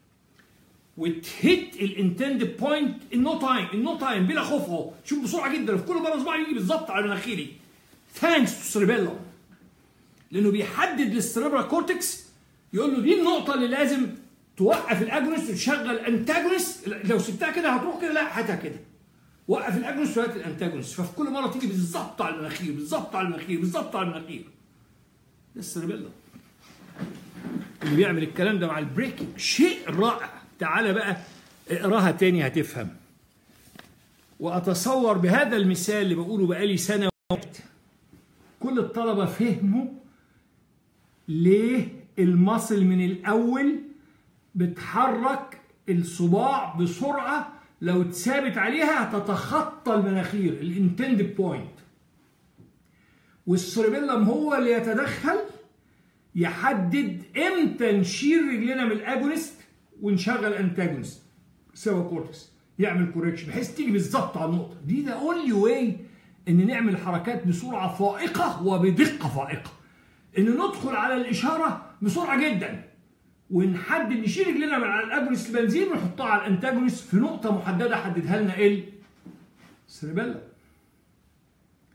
وتهت الانتند بوينت النو تايم بلا خوف اهو. شوف بسرعه جدا في كل مره صباعي يجي بالظبط على مناخيري ثانكس تو سيربيلم، لانه بيحدد للسيربرال كورتكس يقول له دي النقطه اللي لازم توقف الاجونست وتشغل الانتاجونست. لو سبتها كده هتروح كده، لا هاتها كده، وقف الاجونست وهات الانتاجونست. ففي كل مره تيجي بالظبط على المناخير، بالظبط على المناخير، بالظبط على المناخير. ده السيربيلم اللي بيعمل الكلام ده مع البريكنج. شيء رائع. تعالى بقى اقراها تاني هتفهم. واتصور بهذا المثال اللي بقوله بقالي سنه كل الطلبه فهموا ليه المصل من الاول بتحرك الصباع بسرعه لو اتثابت عليها هتتخطى المناخير الانتند بوينت، والسيربيلم هو اللي يتدخل يحدد امتى نشيل رجلنا من الاجونست ونشغل انتاجونست سوا كورتكس يعمل كوريكشن بحيث تيجي بالظبط على النقطه دي. ده اونلي واي ان نعمل حركات بسرعه فائقه وبدقه فائقه، ان ندخل على الاشاره بسرعه جدا ونحدد نشيل رجلنا من على الاجونست البنزين ونحطها على الانتاجونست في نقطه محدده حددها لنا السيربيلم.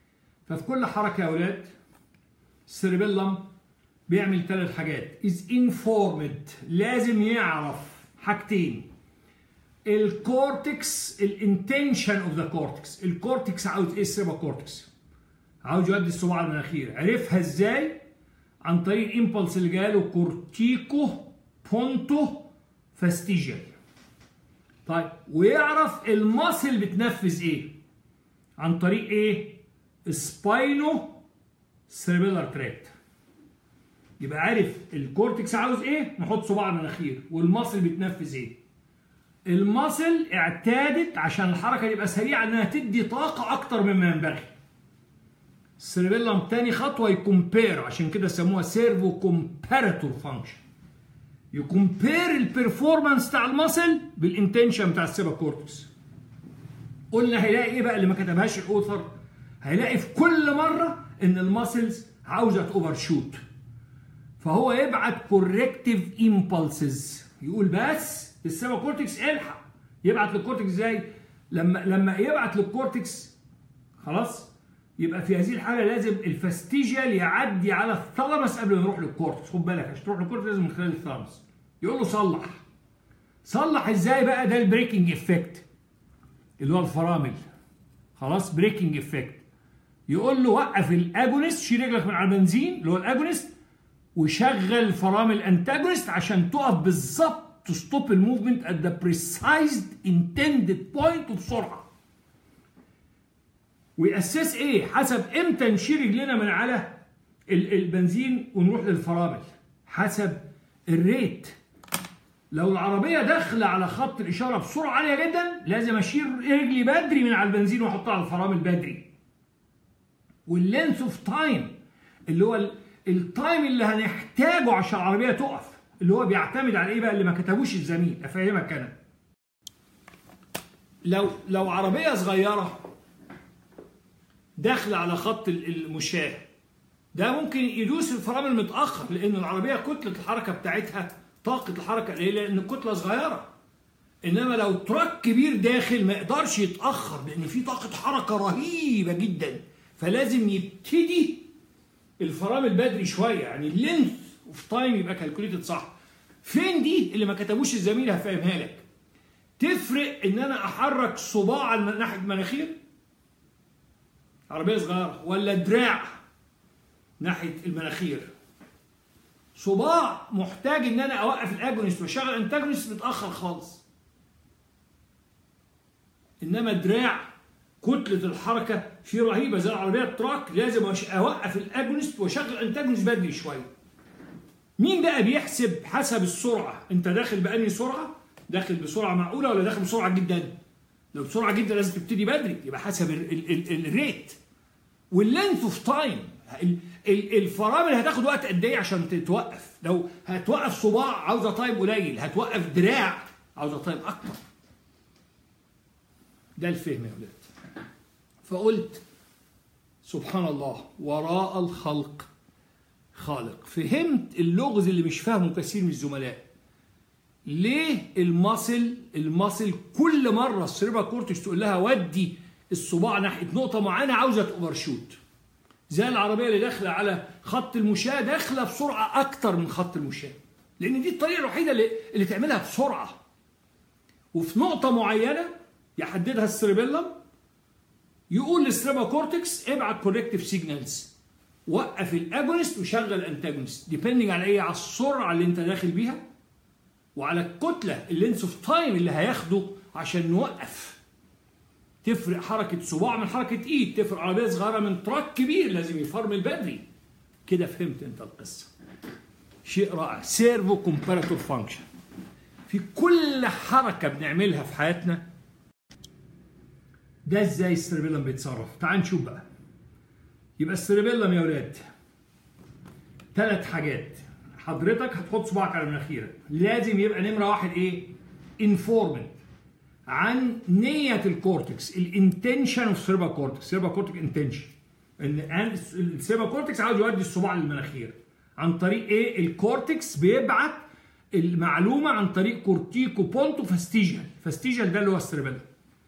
ففي كل حركه يا اولاد السيربيلم بيعمل 3 حاجات. is informed، لازم يعرف حاجتين: الكورتكس، الانتنشن اوف ذا كورتكس. الكورتكس عاوز ايه؟ السيربا كورتكس عاوز يودي الصباع على المناخير. عرفها ازاي؟ عن طريق الامبلس اللي جاله كورتيكو بونتو فاستيجيال. طيب ويعرف الماسل بتنفذ ايه؟ عن طريق ايه؟ سباينو سيربيلار تراكت. يبقى عارف الكورتكس عاوز ايه؟ نحط صباع على المناخير. والماسل بتنفذ ايه؟ الماسل اعتادت عشان الحركه يبقى سريعه انها تدي طاقه اكتر مما ينبغي. السيربيلم تاني خطوه يكمبير، عشان كده سموها سيرفو كومباراتور فانكشن. يكمبير البرفورمانس بتاع الماسل بالانتنشن بتاع السيربا كورتكس. قلنا هيلاقي ايه بقى اللي ما كتبهاش الاوثر؟ هيلاقي في كل مره ان الماسلز عاوزه اوفر شوت، فهو يبعت كوركتيف امبلسز. يقول بس السيربا كورتكس الحق. يبعت للكورتكس ازاي؟ لما يبعت للكورتكس خلاص، يبقى في هذه الحاله لازم الفاستيجيال يعدي على الثالاموس قبل ما يروح للكورتكس. خد بالك عشان تروح للكورتكس لازم من خلال الثالاموس. يقول له صلح. صلح ازاي بقى؟ ده البريكنج افكت اللي هو الفرامل. خلاص، بريكنج افكت. يقول له وقف الاجونست، شيل رجلك من على البنزين اللي هو الاجونست، وشغل فرامل انتاجونست عشان تقف بالظبط to stop the movement at the precise intended point وبسرعه. ويأسس ايه؟ حسب امتى نشيل رجلنا من على البنزين ونروح للفرامل، حسب الريت. لو العربيه داخله على خط الاشاره بسرعه عاليه جدا لازم اشيل رجلي بدري من على البنزين واحطها على الفرامل بدري. واللينث اوف تايم اللي هو التايم اللي هنحتاجه عشان العربيه تقف، اللي هو بيعتمد على ايه بقى اللي ما كتبوش الزميل. افهمك انا. لو عربيه صغيره داخله على خط المشاة، ده ممكن يدوس الفرامل متاخر لان العربيه كتله الحركه بتاعتها، طاقه الحركه قليله لان الكتله صغيره. انما لو تراك كبير داخل ما يقدرش يتاخر لان في طاقه حركه رهيبه جدا، فلازم يبتدي الفرامل بدري شويه. يعني اللينث اوف تايم يبقى كالكوليتد صح. فين دي اللي ما كتبوش الزميل؟ هفهمها لك. تفرق ان انا احرك صباع ناحيه المناخير عربيه صغيره ولا دراع ناحيه المناخير؟ صباع محتاج ان انا اوقف الاجونست واشغل انتاجونست متاخر خالص. انما دراع كتله الحركه فيه رهيبه زي العربيه التراك، لازم اوقف الاجونست واشغل انتاجونست بدري شويه. مين بقى بيحسب حسب السرعه؟ انت داخل بأنهي سرعه؟ داخل بسرعه معقوله ولا داخل بسرعه جدا؟ لو بسرعه جدا لازم تبتدي بدري، يبقى حسب الريت. واللينث اوف تايم، الفرامل هتاخد وقت قد ايه عشان تتوقف؟ لو هتوقف صباع عاوزه تايم قليل، هتوقف دراع عاوزه تايم اكتر. ده الفهم يا ولاد. فقلت سبحان الله وراء الخلق خالق. فهمت اللغز اللي مش فاهمه كثير من الزملاء. ليه الماسل كل مره السيربا كورتكس تقول لها ودي الصباع ناحيه نقطه معينه عاوزه اوفر شوت، زي العربيه اللي داخله على خط المشاة داخله بسرعه اكتر من خط المشاة، لان دي الطريقه الوحيده اللي تعملها بسرعه. وفي نقطه معينه يحددها السيربيلم، يقول للسيربا كورتكس ابعت كوركتيف سيجنالز، وقف الاجونست وشغل الانتاجونست، ديبندنج على ايه؟ على السرعه اللي انت داخل بيها وعلى الكتله اللينس اوف تايم اللي هياخده عشان نوقف. تفرق حركه صباع من حركه ايد، تفرق عربيه صغيره من تراك كبير لازم يفرمل بدري. كده فهمت انت القصه. شيء رائع. سيرفو كومباراتور فانكشن في كل حركه بنعملها في حياتنا. ده ازاي السيربيلم بيتصرف؟ تعال نشوف بقى. يبقى السيربيلم يا ولاد 3 حاجات. حضرتك هتحط صباعك على مناخيرك، لازم يبقى نمره 1 ايه؟ انفورمنت عن نيه الكورتكس، الانتنشن اوف سيربا كورتكس. سيربا كورتكس انتنشن ان السيربا كورتكس عاوز يودي الصباع للمناخير عن طريق ايه؟ الكورتكس بيبعت المعلومه عن طريق كورتيكو بونتو فاستيجيال. فاستيجيال ده اللي هو السيربيلم.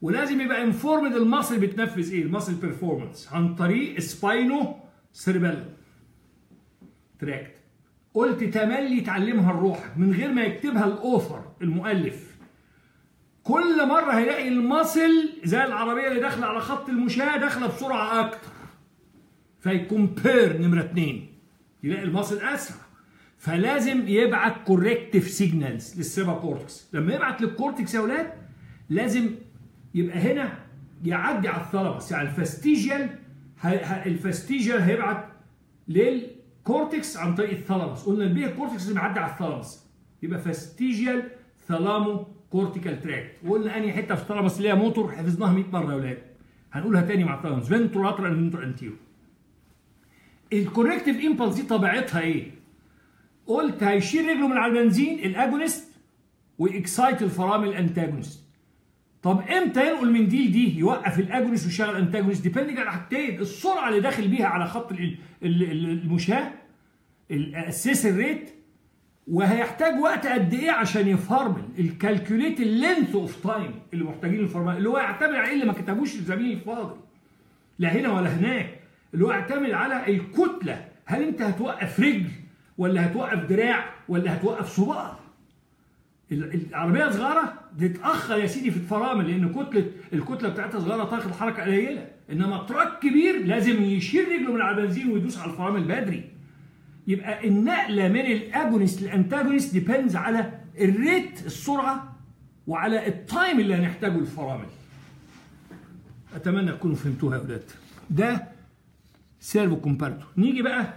ولازم يبقى انفورمد المصل بتنفذ ايه؟ المصل بيرفورمانس عن طريق سباينو سيربيلم تراكت. قلت تملي تعلمها لروحك من غير ما يكتبها الاوثر المؤلف. كل مره هيلاقي المصل زي العربيه اللي داخله على خط المشاة داخله بسرعه اكتر، فيكمبير نمره 2، يلاقي المصل اسرع، فلازم يبعت كوركتيف سيجنالز للسيربا كورتكس. لما يبعت للكورتكس يا اولاد لازم يبقى هنا يعدي على الثالاموس، يعني الفاستيجيال هيبعت للكورتكس عن طريق الثالاموس. قلنا البيه الكورتكس لازم يعدي على الثالاموس، يبقى فاستيجيال ثالامو كورتيكال تراكت. وقلنا انهي حته في الثالاموس اللي هي موتور، حفظناها 100 مره يا اولاد، هنقولها تاني مع الثالاموس، فنترولاترال فنترو انتيرو. الكوركتيف امبلس دي طبيعتها ايه؟ قلت هيشيل رجله من على البنزين الاجونست ويكسايت الفرامل الانتاجونست. طب امتى ينقل من دي لدي؟ يوقف الاجونست ويشغل الانتاجونست، ديبندنج على حاجتين: السرعه اللي داخل بيها على خط المشاة، الاسيس الريت، وهيحتاج وقت قد ايه عشان يفرمل، الكالكوليت اللينث اوف تايم اللي محتاجين الفرمل، اللي هو يعتمد على ايه اللي ما كتبوش الزميل الفاضل لا هنا ولا هناك، اللي هو يعتمد على الكتله. هل انت هتوقف رجل ولا هتوقف دراع ولا هتوقف صباع؟ العربيه صغيره تتاخر يا سيدي في الفرامل لان الكتله بتاعتها صغيره تاخد حركه قليله، انما تراك كبير لازم يشيل رجله من على البنزين ويدوس على الفرامل بدري. يبقى النقله من الاجونست للانتاجونست ديبندز على الريت السرعه وعلى التايم اللي هنحتاجه للفرامل. اتمنى تكونوا فهمتوها يا اولاد. ده سيرفو كومبارتور. نيجي بقى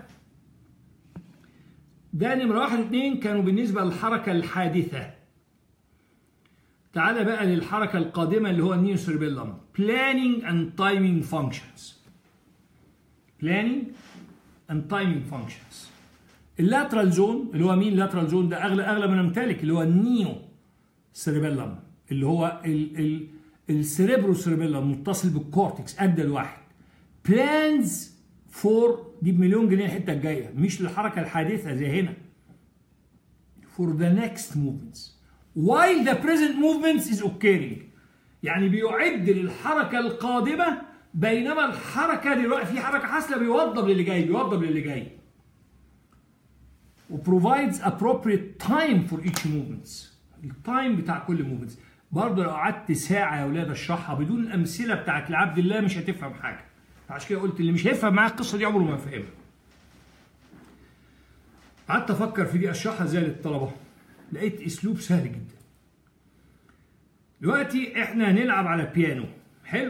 ده نمره 1 و2 كانوا بالنسبه للحركه الحادثه. تعالى بقى للحركه القادمه اللي هو النيو سيربيلم. planning and timing functions. planning and timing functions. اللاترال زون اللي هو مين؟ اللاترال زون ده اغلى ما نمتلك، اللي هو النيو سيربيلم، اللي هو السيريبرو سيربيلم متصل بالكورتكس اجدل واحد. plans فور دي ب1,000,000 جنيه الحته الجايه، مش للحركه الحادثه زي هنا. for the next movements while the present movements is occurring، يعني بيعد للحركه القادمه بينما الحركه دلوقتي في حركه حاصله، بيوضب للي جاي و provides appropriate time for each movements. التايم بتاع كل movements. برضه لو قعدت ساعه يا اولاد اشرحها بدون الامثله بتاعت لعبد الله مش هتفهم حاجه. عشان كده قلت اللي مش هيفهم معايا القصه دي عمره ما يفهمها. قعدت افكر في دي اشرحها ازاي للطلبه، لقيت اسلوب سهل جدا. دلوقتي احنا هنلعب على بيانو، حلو؟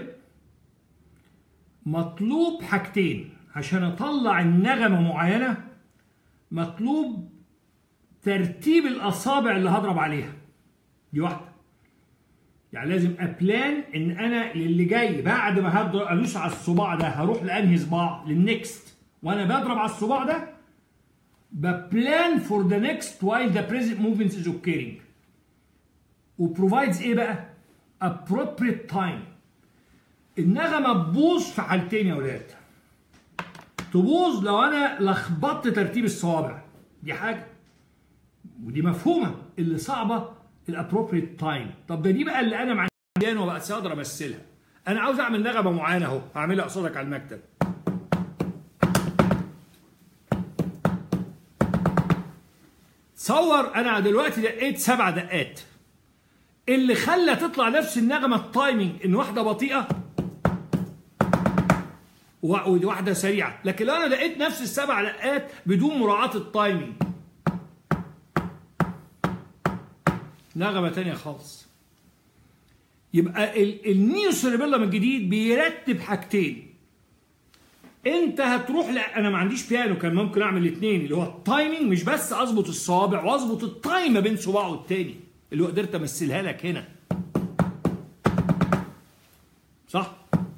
مطلوب حاجتين عشان اطلع النغمه معينه. مطلوب ترتيب الاصابع اللي هضرب عليها، دي واحده. يعني لازم ابلان ان انا للي جاي بعد ما هضرب ادوس على الصباع ده هروح لانهي صباع للنكست، وانا بضرب على الصباع ده ببلان فور ذا نكست وايل ذا بريزنت موفمنت از اوكيرنج. وبروفايدز ايه بقى؟ appropriate time. النغمه تبوظ في حالتين يا اولاد. تبوظ لو انا لخبطت ترتيب الصوابع، دي حاجه ودي مفهومه. اللي صعبه الابروبريت تايم. طب دي بقى اللي انا مع البيانو بقى اقدر امثلها. انا عاوز اعمل نغمه معينه اهو، هعملها قصادك على المكتب. تصور انا دلوقتي دقيت 7 دقات، اللي خلى تطلع نفس النغمه التايمنج ان واحده بطيئه وواحده سريعه، لكن لو انا دقيت نفس ال7 دقات بدون مراعاه التايمنج نغمه ثانيه خالص. يبقى النيو سيربيلم الجديد بيرتب حاجتين. انت هتروح انا ما عنديش بيانو، كان ممكن اعمل الاثنين اللي هو التايمنج، مش بس اظبط الصوابع واظبط التايم ما بين صباعه والتاني اللي هو قدرت امثلها لك هنا، صح؟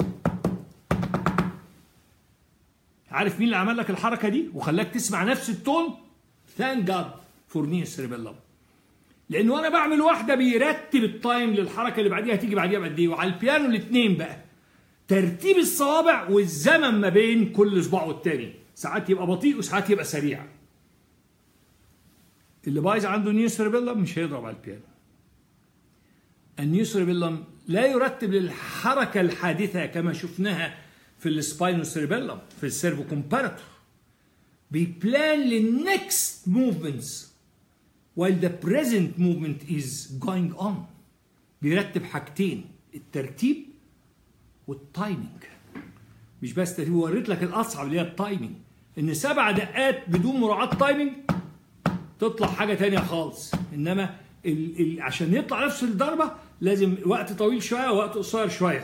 عارف مين اللي عمل لك الحركه دي وخلاك تسمع نفس التون؟ ثانك جاد فور نيو سيربيلم. لانه وانا بعمل واحده بيرتب التايم للحركه اللي بعديها هتيجي بعديها بقد ايه. وعلى البيانو الاثنين بقى ترتيب الصوابع والزمن ما بين كل صباع والتاني، ساعات يبقى بطيء وساعات يبقى سريع. اللي بايظ عنده نيو سيربيلم مش هيضرب على البيانو. النيو سيربيلم لا يرتب للحركة الحادثة كما شفناها في السباينو سيربيلم في السيرفو كومباراتور. بيبلان للنكست موفمنتس while the present movement is going on. بيرتب حاجتين، الترتيب والتايمينج. مش بس ترتيب، وريت لك الاصعب اللي هي التايمينج، ان 7 دقات بدون مراعاة تايمينج تطلع حاجة تانية خالص. انما عشان يطلع نفس الضربة لازم وقت طويل شوية ووقت قصير شوية.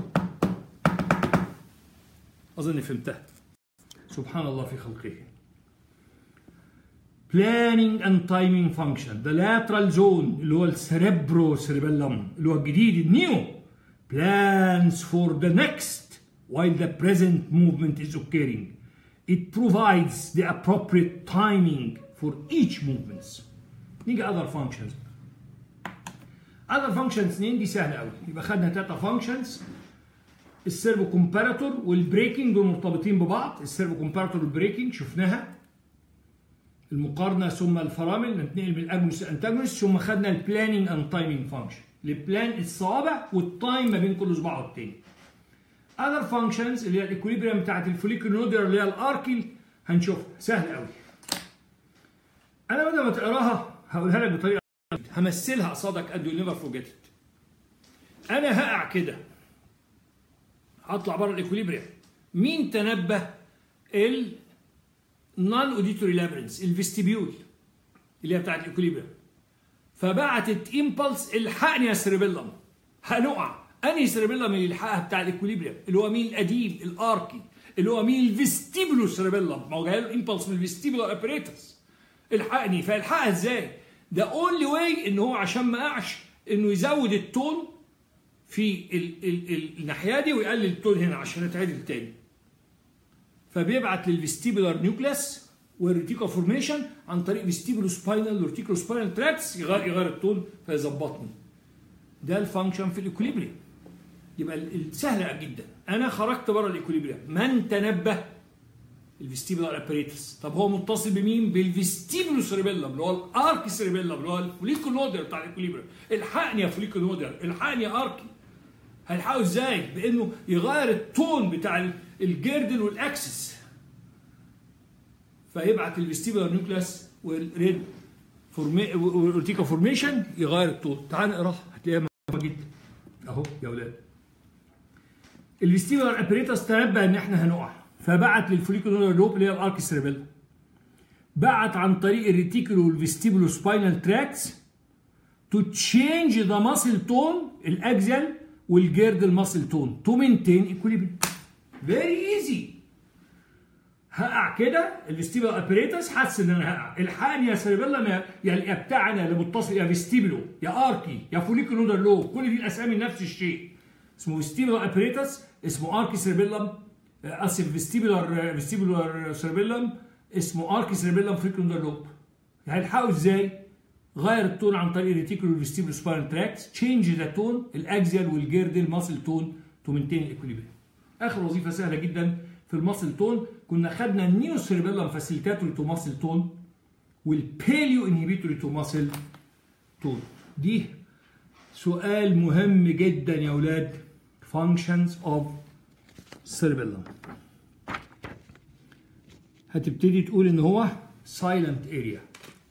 أظن فهمتها. سبحان الله في خلقه. Planning and timing function. The lateral zone اللي هو السيربرو سيربيلم اللي هو الجديد النيو plans for the next while the present movement is occurring. It provides the appropriate timing for each movement. نيجي other functions. other functions 2 دي سهلة قوي. يبقى خدنا 3 functions. السيرفو كومباراتور والبريكنج دول مرتبطين ببعض. السيرفو كومباراتور والبريكنج شفناها. المقارنة ثم الفرامل، ننتقل من الاجونست انتاجونست، ثم خدنا البلاننج اند تايمينج فانكشن. البلان الصوابع والتايم ما بين كل صباع والتاني. other functions اللي هي الايكوليبريم بتاعت الفوليكول نودر اللي هي الاركل هنشوفها سهل قوي. انا بدل ما تقراها هقولها لك بطريقه همثلها قصادك قد نيفر فورجيت. انا هقع كده هطلع بره الايكوليبريم. مين تنبه؟ النون اوديتوري لابرنس، الفيستيبيول اللي هي بتاعت الايكوليبريم، فبعتت امبلس الحقني يا سيربيلم هنقع. انهي سيربيلم اللي يلحقها؟ بتاع الايكوليبريم اللي هو مين؟ القديم الاركي اللي هو مين؟ الفيستيبولو سيربيلم. ما هو جاي له امبلس من الفيستيبولو ابريتس الحقني. فيلحقها ازاي؟ ده اونلي واي ان هو عشان ما قعش انه يزود التون في الناحيه دي ويقلل التون هنا عشان يتعدل تاني. فبيبعت للفيستيبولار نيوكليس والريتيكو فورميشن عن طريق فيستيبولو سباينال وريتيكو سباينال تراكس يغير التون فيظبطني. ده الفانكشن في الايكوليبريم. يبقى سهله جدا. انا خرجت بره الايكوليبريم، من تنبه؟ الفيستيبولار اباريتس. طب هو متصل بمين؟ بالفيستيبولو سيربيلم اللي هو الاركي سيربيلم اللي هو الفوليكول نودر بتاع الايكوليبريم. الحقني يا فوليكول نودر، الحقني يا اركي. هيلحقه ازاي؟ بانه يغير التون بتاع الجيردل والاكسس. فيبعت الفيستيبولار نيوكليس والريد والريتيكو فورميشن يغير التون. تعال نقراها هتلاقيها مهمه جدا اهو يا اولاد. الفيستيبولار اباريتس تنبه ان احنا هنقع، فبعت للفوليكولار لوب اللي هي الارك سيربيلم. بعت عن طريق الريتيكولو والفيستيبولو سباينال تراكس تو تشينج ذا ماسل تون الاكزيال والجيردل ماسل تون تو مينتين ايكوليبريم. فيري ايزي. هقع كده الفيستيبولار اباريتس حاسس ان انا هقع، الحقني يا سيربيلم يا بتاعنا اللي متصل يا فيستيبولو يا اركي يا فوليكولار لوب. كل دي الاسامي نفس الشيء. اسمه فيستيبولار اباريتس، اسمه اركي سيربيلم، اسف فيستيبولار سيربيلم، اسمه اركي سيربيلم فوليكولار لوب. هيلحقوا ازاي؟ غير التون عن طريق الريتيكولو والفيستيبولو سباينال تراكس، تشينج ذا تون الاكزيال والجيردل ماسل تون تو مينتين الايكوليبريم. اخر وظيفه سهله جدا في الماسل تون، كنا خدنا النيو سيربيلم فاسيليتاتوري تو ماسل تون والباليو انهبيتوري تو ماسل تون. دي سؤال مهم جدا يا اولاد. functions of cerebellum. هتبتدي تقول ان هو silent area.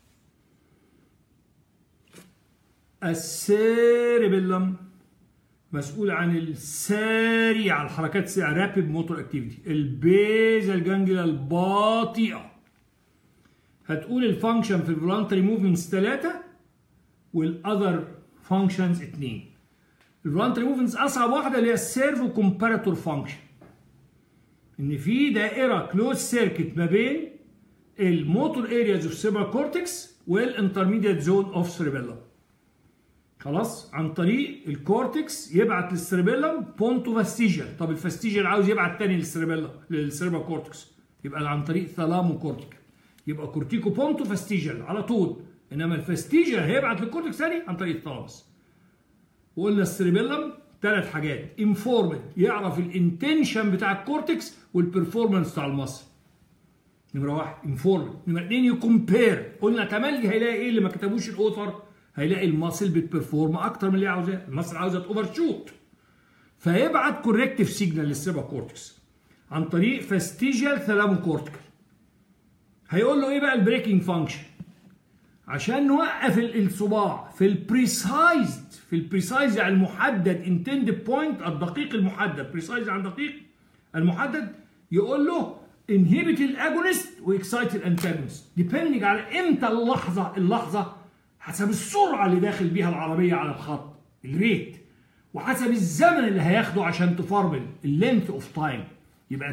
السيربيلم مسؤول عن السريع الحركات السريعه رابيد موتور اكتيفيتي. البيزال جانجليا البطيئه. هتقول الفانكشن في الفولانتري موفمنتس 3 والاذر فانكشنز 2. الفولانتري موفمنتس اصعب واحده اللي هي السيرفو كومباراتور فانكشن. ان في دائره كلوز سيركت ما بين الموتور ارياز اوف سيربرال كورتكس والانترميديت زون اوف سيربيلم. خلاص عن طريق الكورتكس يبعت للسيربيلم بونتو فاستيجيال. طب الفاستيجيال عاوز يبعت تاني للسيربيلم للسيربرال كورتكس يبقى عن طريق ثالامو كورتيكال. يبقى كورتيكو بونتو فاستيجيال على طول. انما الفاستيجيال هيبعت للكورتكس تاني عن طريق الثالاموس. وقلنا السيربيلم 3 حاجات. انفورمد يعرف الانتنشن بتاع الكورتكس والبرفورمانس بتاع المصل. نمره 1 انفورمد. نمره 2 يكومبير. قلنا تملي هيلاقي ايه اللي ما كتبوش الاوثر؟ هيلاقي الماسل بتبرفورم اكتر من اللي عاوزاه، الماسل عاوزه اوفر شوت، فيبعت كوركتيف سيجنال للسيربا كورتكس عن طريق فاستيجيال ثالامو كورتيكال. هيقول له ايه بقى البريكنج فانكشن؟ عشان نوقف الصباع في البريسايز يعني المحدد، انتند بوينت الدقيق المحدد، بريسايز عن دقيق المحدد، يقول له انهبت الاجونست واكسايت الانتاجونست ديبندنج على امتى اللحظه حسب السرعه اللي داخل بيها العربيه على الخط الريت، وحسب الزمن اللي هياخده عشان تفرمل اللينث اوف تايم. يبقى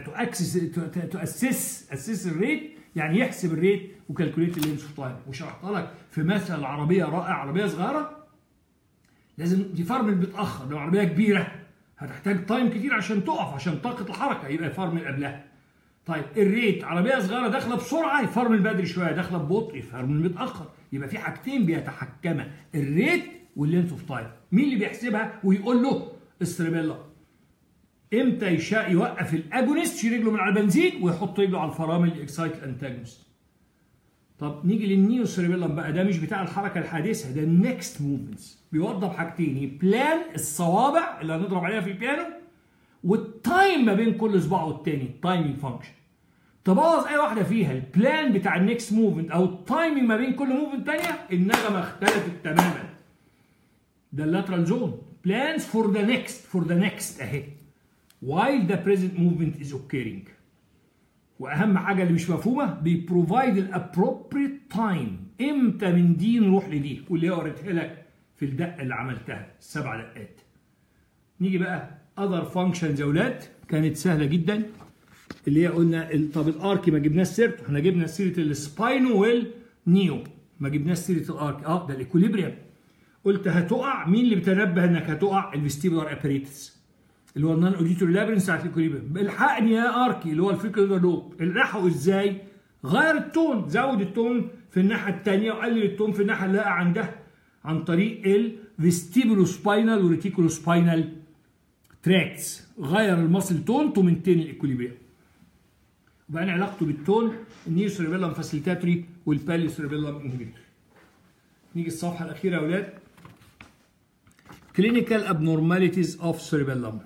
تؤسس الريت يعني يحسب الريت وكالكوليت اللينث اوف تايم. وشرحت لك في مثل عربيه رائع، عربيه صغيره لازم تفرمل متاخر، لو عربيه كبيره هتحتاج تايم كتير عشان تقف عشان طاقه الحركه، يبقى يفرمل قبلها. طيب الريت عربيه صغيره داخله بسرعه يفرمل بدري شويه، داخله ببطء يفرمل متاخر. يبقى في حاجتين بيتحكما، الريت واللينث اوف تايم. مين اللي بيحسبها ويقول له؟ السيربيلا. امتى يوقف الاجونست، يشيل رجله من على البنزين ويحط رجله على الفرامل الاكسايت الانتاجونست. طب نيجي للنيو سيربيلم بقى، ده مش بتاع الحركه الحادثه، ده النكست موفمنتس. بيوضب حاجتين، يبلان الصوابع اللي هنضرب عليها في البيانو، والتايم ما بين كل صباع والتاني، التايمينج فانكشن. تبوظ اي واحده فيها، البلان بتاع النكست موفمنت او التايمينج ما بين كل موفمنت ثانيه، النغمه اختلفت تماما. ده اللاترال زون، بلانز فور ذا نكست اهي، while the present movement is occurring. واهم حاجه اللي مش مفهومه، بيبروفايد الابروبريت تايم، امتى من دي نروح لدي، واللي وريتها لك في الدقه اللي عملتها ال7 دقات. نيجي بقى اذر فانكشنز يا اولاد، كانت سهله جدا، اللي هي قلنا طب الاركي ما جبناش سيرته، احنا جبنا سيره السباينو والنيو، ما جبناش سيره الاركي. ده الاكوليبريم. قلت هتقع، مين اللي بتنبه انك هتقع؟ الفيستيبولار اباريتس اللي هو النون اوديتوري لابرنس بتاعت الاكوليبريم. الحقني يا اركي اللي هو الفريكولار لوب. الحقه ازاي؟ غير التون، زود التون في الناحيه الثانيه وقلل التون في الناحيه اللي عندها عن طريق الفيستيبولو سباينال وريتيكولو سباينال تراكتس. غير الماسل تون تو مينتين الاكوليبريم. وبقى علاقته بالتون النيو سيربيلم فاسيليتاتوري والباليو سيربيلم انهبيتوري. نيجي الصفحه الاخيره يا اولاد، clinical abnormalities of cerebellum.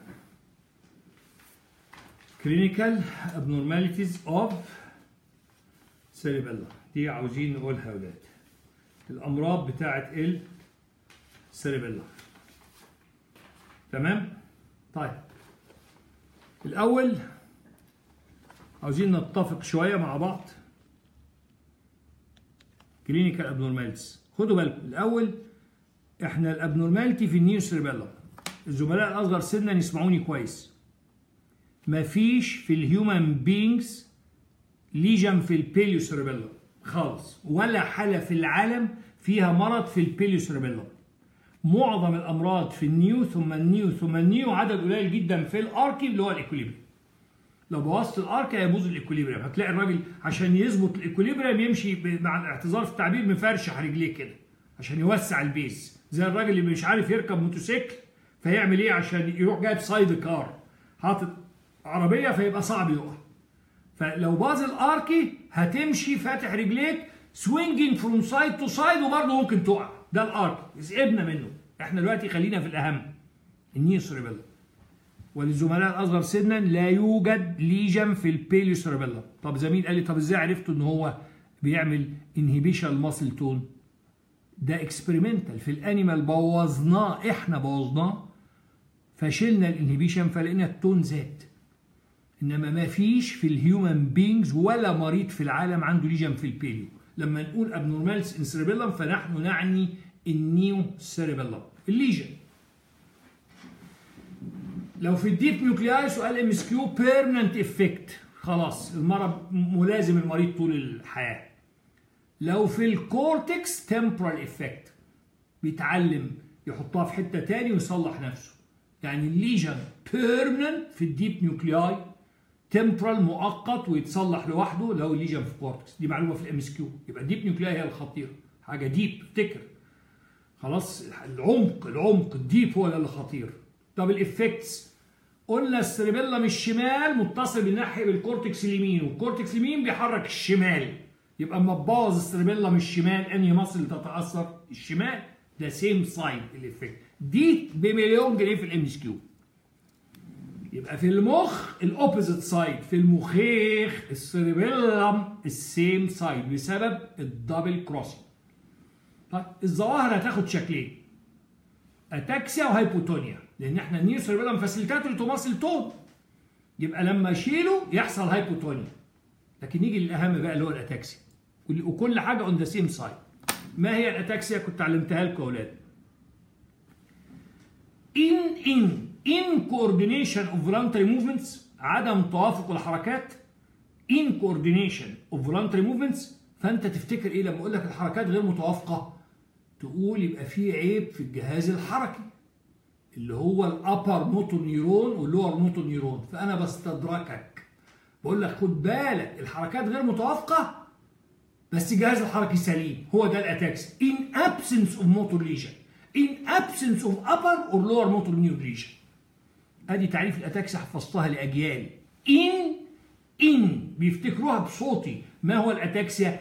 clinical abnormalities of cerebellum دي عاوزين نقولها يا اولاد، الامراض بتاعه السيربيلم. تمام؟ طيب الاول عاوزين نتفق شويه مع بعض. clinical abnormalities، خدوا بالكم الاول، احنا الابنورماليتي في النيو سيربيلم، الزملاء الاصغر سنا يسمعوني كويس، مفيش في الهيومن بينجز ليجن في البيليو سيربيلم خالص، ولا حاله في العالم فيها مرض في البيليو سيربيلم. معظم الامراض في النيو ثم النيو ثم النيو، عدد قليل جدا في الاركي اللي هو الاكوليبريم. لو بوظت الاركي هيبوظ الاكوليبريم، هتلاقي الراجل عشان يظبط الاكوليبريم يمشي مع الاعتذار في التعبير مفرشح رجليه كده عشان يوسع البيز، زي الراجل اللي مش عارف يركب موتوسيكل فيعمل ايه عشان يروح جايب سايد كار حاطط عربيه فيبقى صعب يقع. فلو باظ الاركي هتمشي فاتح رجليك سوينجينج فروم سايد تو سايد وبرضه ممكن تقع. ده الاركي، اسقبنا منه. احنا دلوقتي خلينا في الاهم، النيو سيربيلم. وللزملاء الاصغر سنا لا يوجد ليجن في البيليو سيربيلم. طب زميل قال لي طب ازاي عرفتوا ان هو بيعمل انهبيشن ماسل تون؟ ده اكسبيرمنتال في الانيمال، بوظناه، احنا بوظناه فشلنا الانهبيشن فلقينا التون زاد. انما ما فيش في الهيومن بينجز ولا مريض في العالم عنده ليجن في البيليو. لما نقول ابنورمالز ان سيربيلم فنحن نعني النيو سيربيلم. الليجن لو في الديب نيوكلياي سؤال ام اس كيو بيرمننت افكت، خلاص المرض ملازم المريض طول الحياه. لو في الكورتكس تمبرال افكت، بيتعلم يحطها في حته تاني ويصلح نفسه. يعني الليجن بيرمننت في الديب نيوكلياي، تمبرال مؤقت ويتصلح لوحده لو الليجن في الكورتكس. دي معلومه في الام اس كيو. يبقى الديب نيوكلياي هي الخطيره، حاجه ديب افتكر. خلاص العمق الديب هو اللي خطير. طب الافكتس، قلنا السيربيلم الشمال متصل بالناحيه بالكورتكس اليمين، والكورتكس اليمين بيحرك الشمال. يبقى اما تبوظ السيربيلم الشمال انهي مصل اللي تتاثر؟ الشمال. ده سيم سايد الافكت. دي بمليون جنيه في الام اس كيو. يبقى في المخ الاوبوزيت سايد، في المخيخ السيربيلم السيم سايد بسبب الدبل كروسنج. طيب الظواهر هتاخد شكلين، اتاكسيا وهايبوتونيا، لان احنا النيو سيربيلم فاسيليتاتور تو ماسل تون، يبقى لما اشيله يحصل هايبوتونيا. لكن نيجي للاهم بقى اللي هو الاتاكسيا، وكل حاجه اون ذا سيم سايد. ما هي الاتاكسيا؟ كنت علمتها لكم يا اولاد. in coordination of voluntary movements، عدم توافق الحركات. in coordination of voluntary movements، فانت تفتكر ايه لما اقول لك الحركات غير متوافقه؟ تقول يبقى في عيب في الجهاز الحركي اللي هو الابر موتور نيورون واللور موتور نيورون. فانا بستدركك بقول لك خد بالك الحركات غير متوافقه بس الجهاز الحركي سليم. هو ده الاتاكسيا. in absence of motor lesion، in absence of upper or lower motor neuron lesion. ادي تعريف الاتاكسيا حفظتها لاجيال. in بيفتكروها بصوتي. ما هو الاتاكسيا؟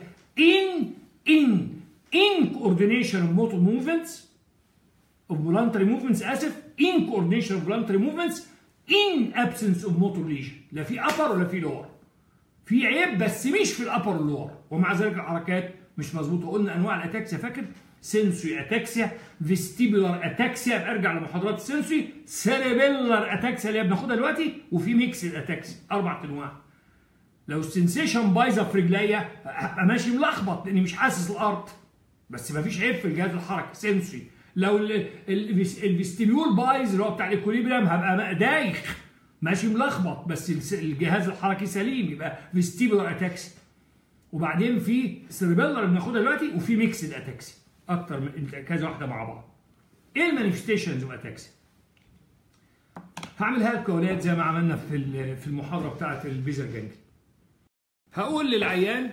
in coordination of motor movements of voluntary movements، اسف، in coordination of voluntary movements in absence of motor lesion. لا في upper ولا في lower. في عيب بس مش في الابر واللور، ومع ذلك الحركات مش مظبوطه. قلنا انواع الاتاكسيا فاكر؟ سنسوري اتاكسيا، فيستيبولار اتاكسيا، ارجع لمحاضرات السنسوري، سيربيلر اتاكسيا اللي بناخدها دلوقتي، وفي ميكس الاتاكسيا. 4 انواع. لو السنسيشن بايظه في رجليا هبقى ماشي ملخبط لاني مش حاسس الارض، بس مفيش عيب في الجهاز الحركي سنسوري. لو الفيستيبيول بايظ اللي هو بتاع الاكوليبريم هبقى دايخ ماشي ملخبط، بس الجهاز الحركي سليم، يبقى فيستيبولار اتاكسيا. وبعدين في سيربيلر بناخدها دلوقتي، وفي ميكس الاتاكسيا، اكتر من كذا واحده مع بعض. ايه المانيفستيشنز اوف اتاكسيا؟ هعملها لكم يا اولاد زي ما عملنا في المحاضره بتاعه البيزر جانجلي. هقول للعيان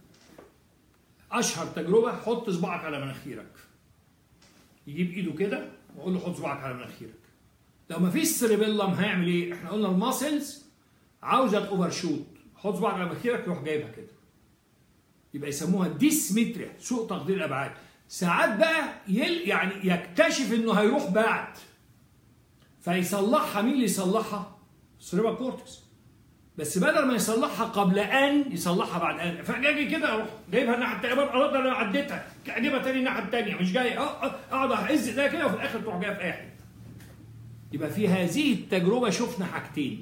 اشهر تجربه، حط صباعك على مناخيرك. يجيب ايده كده واقول له حط صباعك على مناخيرك. لو ما فيش سيربيلم هيعمل ايه؟ احنا قلنا الماسلز عاوزه الاوفر شوت، حط صباعك على مناخيرك يروح جايبها كده. يبقى يسموها ديسمتريا، سوء تقدير الابعاد. ساعات بقى يعني يكتشف انه هيروح بعد فيصلحها. مين اللي يصلحها؟ السيربرال كورتكس. بس بدل ما يصلحها قبل ان يصلحها بعد ان. فاجي كده اروح جايبها الناحيه الثانيه، انا عديتها اجيبها تاني الناحيه الثانيه، مش جاي اقعد احز ده كده وفي الاخر تروح جايه في اي حته. يبقى في هذه التجربه شفنا حاجتين: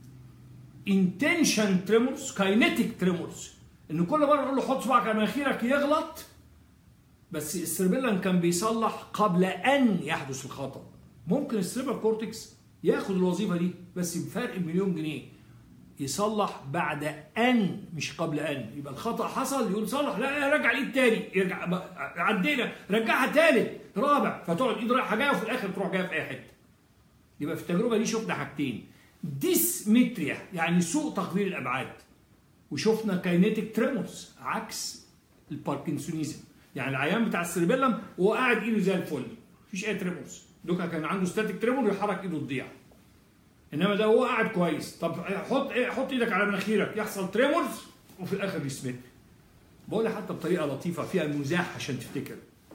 انتنشن تريمورز، كاينيتيك تريمورز، ان كل مره نقول له حط صباعك على مناخيرك يغلط، بس السيربيلم كان بيصلح قبل ان يحدث الخطا. ممكن السيربرال كورتكس ياخد الوظيفه دي بس بفرق بمليون جنيه، يصلح بعد ان مش قبل ان. يبقى الخطا حصل يقول صلح، لا رجع الايد تاني، يرجع عدينا رجعها تالت رابع، فتقعد ايد رايحه جايه وفي الاخر تروح جايه في اي حته. يبقى في التجربه دي شفنا حاجتين: ديسمتريا يعني سوء تقدير الابعاد، وشفنا كاينيتيك تريمورز عكس الباركنسونيزم. يعني العيان بتاع السيربيلم وهو قاعد ايده زي الفل مفيش اي تريمورز. دوكا كان عنده ستاتيك تريمور يحرك ايده تضيع، انما ده هو قاعد كويس. طب حط ايدك على مناخيرك يحصل تريمورز وفي الاخر يسمت. بقولها حتى بطريقه لطيفه فيها مزاح عشان تفتكر.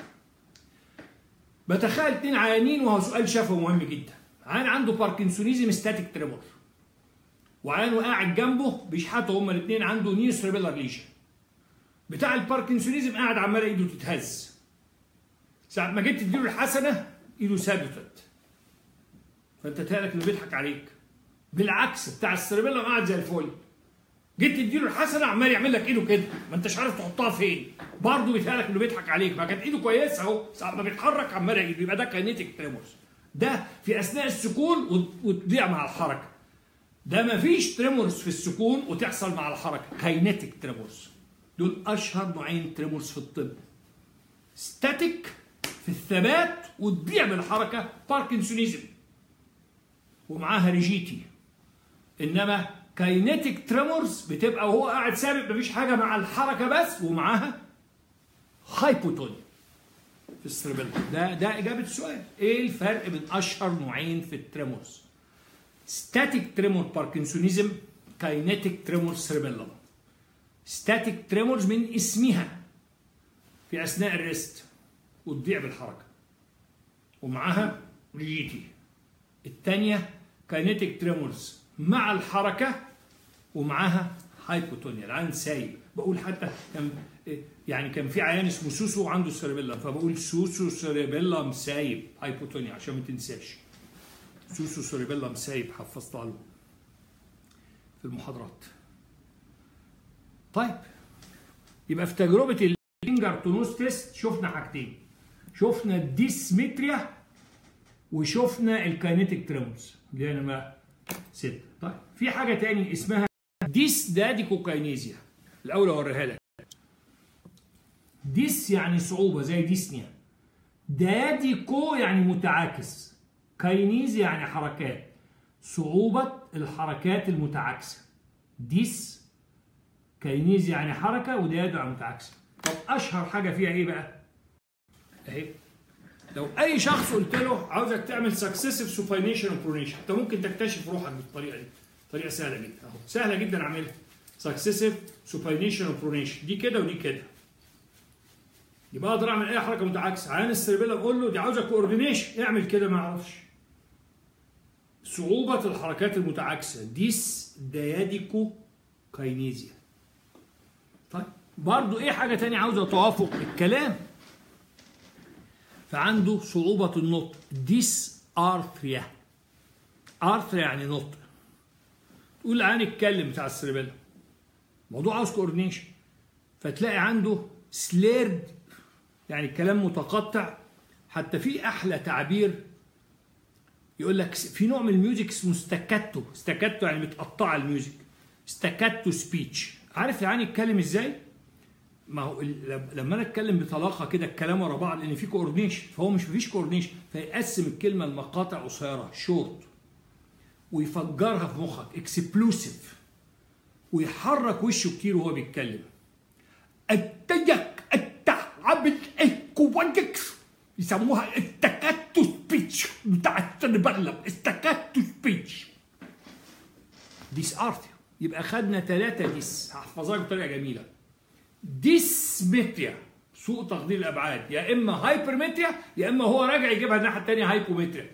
بتخيل 2 عيانين وهو سؤال شفوي مهم جدا. عيان عنده باركنسونيزم ستاتيك تريمور، وعيان قاعد جنبه بيشحتوا هما الاثنين عنده نيو سيربيلر ليجن. بتاع الباركنسونيزم قاعد عمال ايده تتهز. ساعة ما جيت تديله الحسنه ايده ثابتت، فانت تهلك انه بيضحك عليك. بالعكس بتاع السيربيلم قاعد زي الفل، جيت تديله الحسنه عمال يعمل لك ايده كده ما انتش عارف تحطها فين، برضه بيتهيألك انه بيضحك عليك. ما كانت ايده كويسه اهو، ساعة ما بيتحرك عمال ايده. يبقى ده كاينيتيك تريمورز، ده في اثناء السكون وتضيع مع الحركه. ده ما فيش تريمورز في السكون وتحصل مع الحركه، كاينيتيك تريمورز. دول اشهر نوعين تريمورز في الطب: ستاتيك في الثبات وتضيع بالحركه باركنسونيزم ومعاها ريجيتي. انما كاينيتيك تريمورز بتبقى وهو قاعد ثابت مفيش حاجه مع الحركه بس ومعاها هايبوتونيا في السيربيلم. ده اجابه السؤال. ايه الفرق بين اشهر نوعين في التريمورز؟ ستاتيك تريمور باركنسونيزم، كاينيتيك تريمور سيربيلم. ستاتيك تريمورز من اسمها في اثناء الريست وتضيع بالحركه، ومعاها ريجيتي. الثانيه كاينيتيك تريمورز مع الحركه ومعاها هايبوتونيا، العين سايب. بقول حتى كان في عيان اسمه سوسو وعنده سيربيلم، فبقول سوسو سيربيلم سايب هايبوتونيا عشان ما تنساش. سوسو سيربيلم سايب حفظتها له في المحاضرات. طيب يبقى في تجربه الفينجر تو نوز تيست شفنا حاجتين، شفنا الديسمتريا وشفنا الكاينيتيك تريمورز اللي هي نمرة 6. طيب في حاجه تاني اسمها ديس داديكوكاينيزيا. الاول اوريها لك. ديس يعني صعوبه زي ديسنيا، داديكو يعني متعاكس، كاينيزيا يعني حركات، صعوبه الحركات المتعاكسه. ديس كاينيزيا يعني حركه ودادو يعني متعاكسه. طب اشهر حاجه فيها ايه بقى؟ اهي. لو اي شخص قلت له عاوزك تعمل سكسيسيف سوباينيشن وبرونيشن، انت ممكن تكتشف روحك بالطريقه دي. طريقه سهله جدا اهو، سهله جدا اعملها. سكسيسيف سوباينيشن وبرونيشن، دي كده ودي كده. يبقى اقدر اعمل اي حركه متعاكسه. عيان السيربيلم اقول له دي عاوزه كوردينيشن، اعمل كده ما اعرفش. صعوبه الحركات المتعاكسه ديس دياديكو كاينيزيا. طيب برضه ايه حاجه ثانيه عاوزه توافق الكلام؟ فعنده صعوبه النطق ديس ارثريا. ارثريا يعني نطق. تقول العيان اتكلم بتاع السيربيلم، موضوع عاوز كوردينيشن، فتلاقي عنده سليرد يعني الكلام متقطع. حتى في احلى تعبير يقول لك في نوع من الميوزك اسمه ستاكاتو. ستاكاتو يعني متقطعه الميوزك، ستاكاتو سبيتش. عارف العيان يتكلم ازاي؟ ما هو لما انا اتكلم بطلاقه كده الكلام ورا بعض لان في كوردينيشن، فهو مش مفيش كوردينيشن، فيقسم الكلمه لمقاطع قصيره شورت ويفجرها في مخك اكسبلوسيف، ويحرك وشه كتير وهو بيتكلم. التيك التعب الكوادكس يسموها استاكاتو سبيتش بتاع السيربيلم، استاكاتو سبيتش. ديس ارثيا. يبقى خدنا 3 ديس، هحفظها بطريقه جميله. ديسمتريا سوء تقدير الابعاد، يا اما هايبرمتريا يا اما هو راجع يجيبها الناحيه الثانيه هايبومتريا.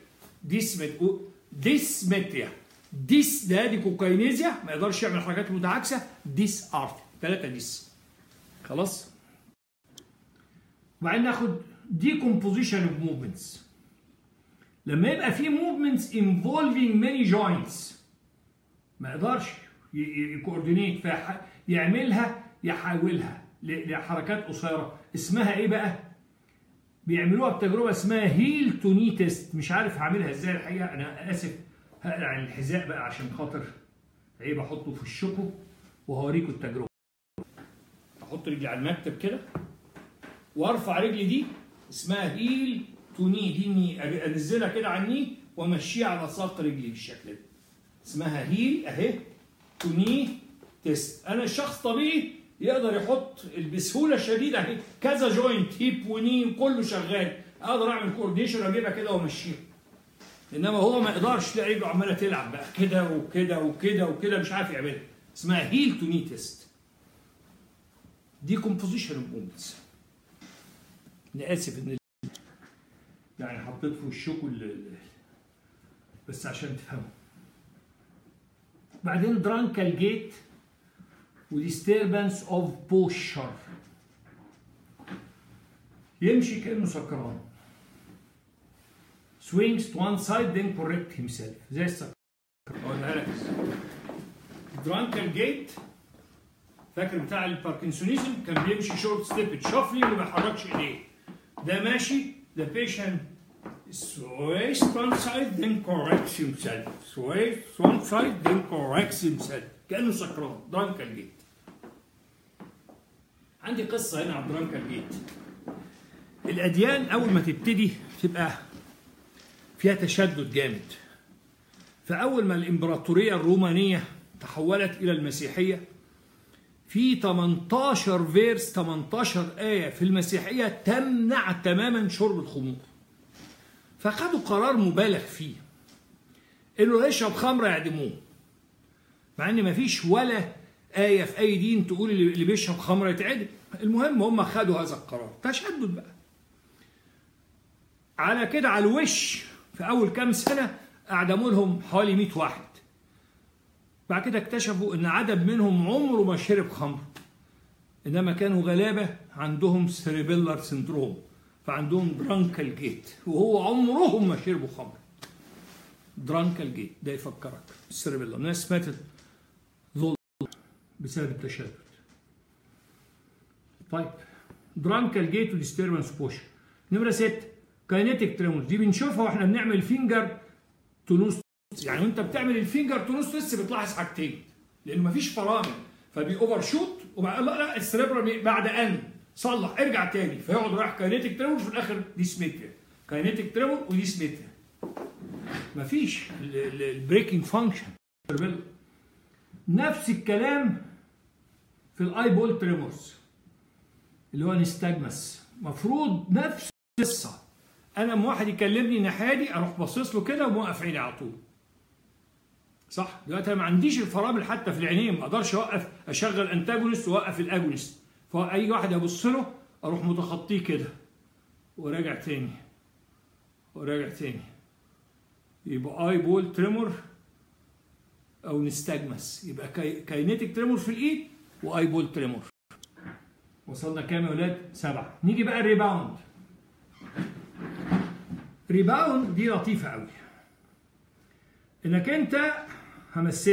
ديسمتريا. ديس داديكوكاينيزيا ما يقدرش يعمل حركات متعاكسه. ديس ارثيا. 3 ديس. خلاص؟ وبعدين ناخد decomposition of movements. لما يبقى في movements involving many joints ما يقدرش يكوردينيت، يعملها يحولها لحركات قصيره. اسمها ايه بقى؟ بيعملوها بتجربه اسمها هيل تو ني تيست. مش عارف هعملها ازاي الحقيقه، انا اسف. هقلع الحذاء بقى عشان خاطر عيب احطه في الشكو وهوريكم التجربه. احط رجلي على المكتب كده وارفع رجلي دي اسمها هيل تو ني. دي ني انزلها كده على الني وامشيها على ساق رجلي بالشكل ده. اسمها هيل اهي تو ني تيست. انا الشخص طبيعي يقدر يحط بسهوله شديده اهي كذا جوينت، هيب وني وكله شغال، اقدر اعمل كوردينيشن واجيبها كده وامشيها. انما هو ما يقدرش، تلاقي رجله عماله تلعب بقى كده وكده وكده وكده، مش عارف يعملها. اسمها هيل تو ني تيست. دي كومبوزيشن اوف موفمنتس. انا اسف ان يعني حطيت في وشكم بس عشان تفهموا. بعدين درانكال جيت وديستربنس اوف بوشر. يمشي كانه سكران. swings to one side then correct himself زي السكران. اقولها لك. درانكال جيت فاكر بتاع الباركنسونيزم كان بيمشي شورت ستيب شافلي وما بيحركش ايديه. ده ماشي the patient sways one side then corrects himself. sways one side then corrects himself. كأنه سكران. درانكال جيت. عندي قصة هنا على درانكال جيت. الأديان أول ما تبتدي تبقى فيها تشدد جامد. فأول ما الإمبراطورية الرومانية تحولت إلى المسيحية في 18 فيرس 18 آية في المسيحية تمنع تماما شرب الخمور. فخدوا قرار مبالغ فيه إنه يشرب خمرة يعدموه. مع إن مفيش ولا آية في أي دين تقول اللي بيشرب خمرة يتعدم. المهم هم خدوا هذا القرار. تشدد بقى. على كده على الوش في اول كام سنه اعدموا لهم حوالي 100 واحد. بعد كده اكتشفوا ان عدد منهم عمره ما شرب خمر، انما كانوا غلابه عندهم سيربيلر سندروم، فعندهم درانكال جيت، وهو عمرهم ما شربوا خمر. درانكال جيت ده يفكرك السيربيلر، ناس ماتت ظلم بسبب التشتت. طيب درانكال جيت وديستربنس بوشن. نمره 6 كاينيتيك تريمورز، دي بنشوفها واحنا بنعمل فينجر تونوس. يعني وانت بتعمل الفينجر تونوس لسه بتلاحظ حاجتين، لان مفيش فرامل فبي اوفر شوت، وبعد لا السريبرال بعد ان صلح ارجع تاني، فيقعد رايح كاينيتيك تريمور، في الاخر ديسميتريا، كاينيتيك تريمور وديسميتريا. مفيش البريكنج فانكشن. نفس الكلام في الاي بول تريمورز اللي هو نستجمس، مفروض نفس القصه. انا لما واحد يكلمني ناحيتي اروح باصص له كده وموقف عيني على طول. صح؟ دلوقتي انا ما عنديش الفرامل حتى في العينين، ما اقدرش اوقف اشغل انتاجونست واوقف الاجونست، فاي واحد ابص له اروح متخطيه كده وراجع تاني وراجع تاني. يبقى اي بول تريمور او نستجمس، يبقى كاينيتيك تريمور في الايد واي بول تريمور. وصلنا كام يا ولاد؟ 7. نيجي بقى الريباوند. ريباوند دي لطيفه قوي، انك انت همثل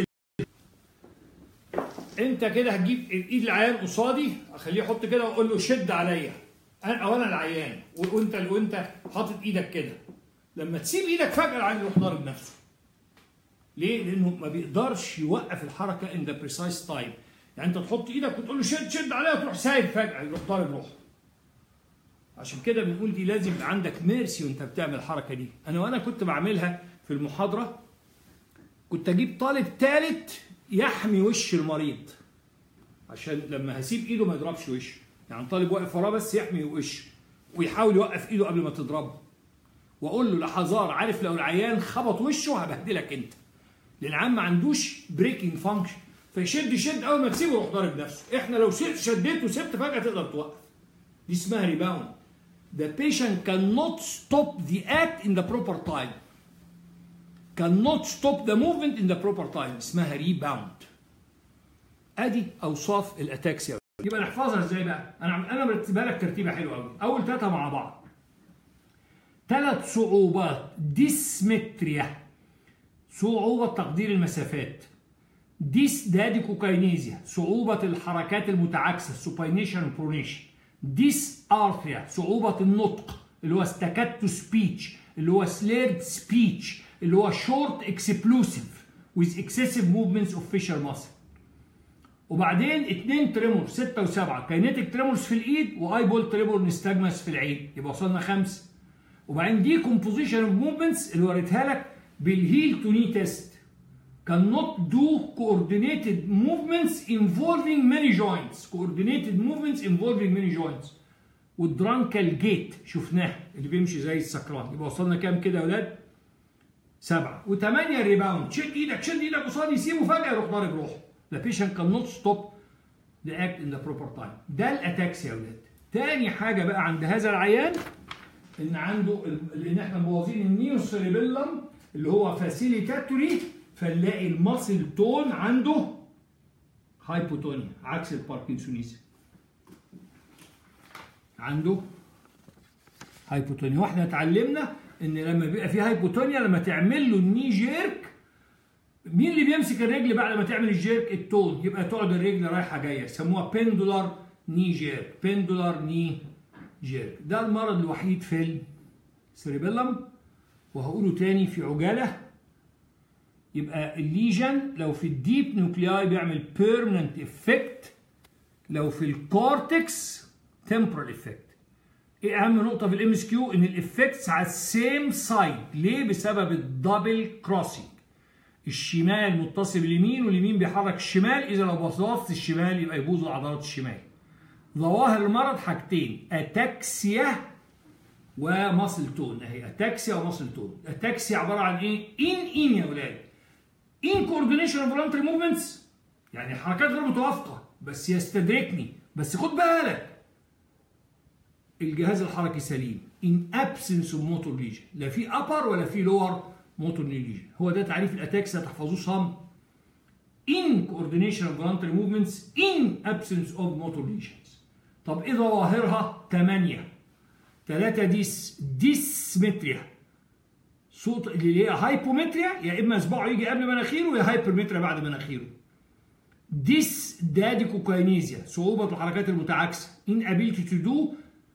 انت كده هتجيب ايد العيان قصادي، اخليه يحط كده واقول له شد عليا او انا العيان، وانت حاطط ايدك كده. لما تسيب ايدك فجاه العيان يروح ضارب نفسه. ليه؟ لانه ما بيقدرش يوقف الحركه ان ذا بريسايز تايم. يعني انت تحط ايدك وتقول له شد عليا وتروح سايب فجاه يروح ضارب روحه. عشان كده بنقول دي لازم يبقى عندك ميرسي وانت بتعمل الحركه دي. وانا كنت بعملها في المحاضره، كنت اجيب طالب ثالث يحمي وش المريض عشان لما هسيب ايده ما يضربش وشه. يعني طالب واقف وراه بس يحمي وشه ويحاول يوقف ايده قبل ما تضربه، واقول له لحظار، عارف لو العيان خبط وشه هبهدلك انت، لان العيان ما عندوش بريكنج فانكشن، فيشد اول ما تسيبه يروح ضارب نفسه. احنا لو شديت وسبت فجاه تقدر توقف. دي اسمها ريباوند. The patient cannot stop the act in the proper time. Cannot stop the movement in the proper time. اسمها ريباوند. ادي اوصاف الاتاكسيا. يبقى نحفظها ازاي بقى؟ انا مرتبها لك ترتيبه حلوه قوي. اول 3 مع بعض. 3 صعوبات: ديسمتريا، صعوبه تقدير المسافات. ديكوكاينيزيا، صعوبه الحركات المتعاكسه، سوباينيشن وبرونيشن. ديس ارثيا، صعوبه النطق اللي هو ستاكاتو سبيتش، اللي هو سليرد سبيتش، اللي هو شورت اكسبلوسيف with excessive movements of facial muscle. وبعدين 2 تريمور 6 و7، كاينيتيك تريمورز في الايد واي بول تريمور نستجمس في العين، يبقى وصلنا 5. وبعدين دي كومبوزيشن اوف موفمنتس اللي وريتها لك بالهيل تو ني تيست. cannot do coordinated movements involving many joints. coordinated movements involving many joints. والدرانكال جيت شفناه اللي بيمشي زي السكران. يبقى وصلنا كام كده يا ولاد؟ 7. و8 الريباوند، شد ايدك قصادي، يسيبه فجاه يروح ضارب روحه. The patient cannot stop the act in the proper time. ده الاتاكسيا يا ولاد. تاني حاجه بقى عند هذا العيان ان عنده ان احنا مبوظين النيو سيربيلم اللي هو فاسيليتاتوري، فنلاقي الماسل تون عنده هايبوتونيا عكس الباركنسونيزم. عنده هايبوتونيا. واحنا اتعلمنا ان لما بيبقى في هايبوتونيا لما تعمل له الني جيرك، مين اللي بيمسك الرجل بعد ما تعمل الجيرك؟ التون. يبقى تقعد الرجل رايحه جايه، يسموها بيندولار ني جيرك. بيندولار ني جيرك. ده المرض الوحيد في السيربيلم، وهقوله تاني في عجاله. يبقى الليجن لو في الديب نيوكلياي بيعمل بيرمننت افكت، لو في الكورتكس تمبرال افكت. ايه اهم نقطه في الام اس كيو؟ ان الافكتس على السيم سايد. ليه؟ بسبب الدبل كروسنج. الشمال متصل باليمين واليمين بيحرك الشمال، اذا لو بوظت الشمال يبقى يبوظ عضلات الشمال. ظواهر المرض حاجتين: اتاكسيا وماسل تون. اهي اتاكسيا وماسل تون. اتاكسيا عباره عن ايه؟ ان يا ولاد، ان كوردينيشن اوف فولنتري موفمنتس، يعني حركات غير متوافقه بس يستدركني، بس خد بالك الجهاز الحركي سليم in absence of motor lesion، لا في upper ولا في lower motor lesion. هو ده تعريف الاتاكس، هتحفظوه صم. in coordination of voluntary movements in absence of motor lesions. طب ايه ظواهرها؟ 8. 3 ديسمتريا، صوت اللي هي هايبومتريا، يا اما اصبعه يجي قبل مناخيره يا هايبرمتريا بعد مناخيره. داديكوكاينيزيا، صعوبة الحركات المتعاكسة. inability to do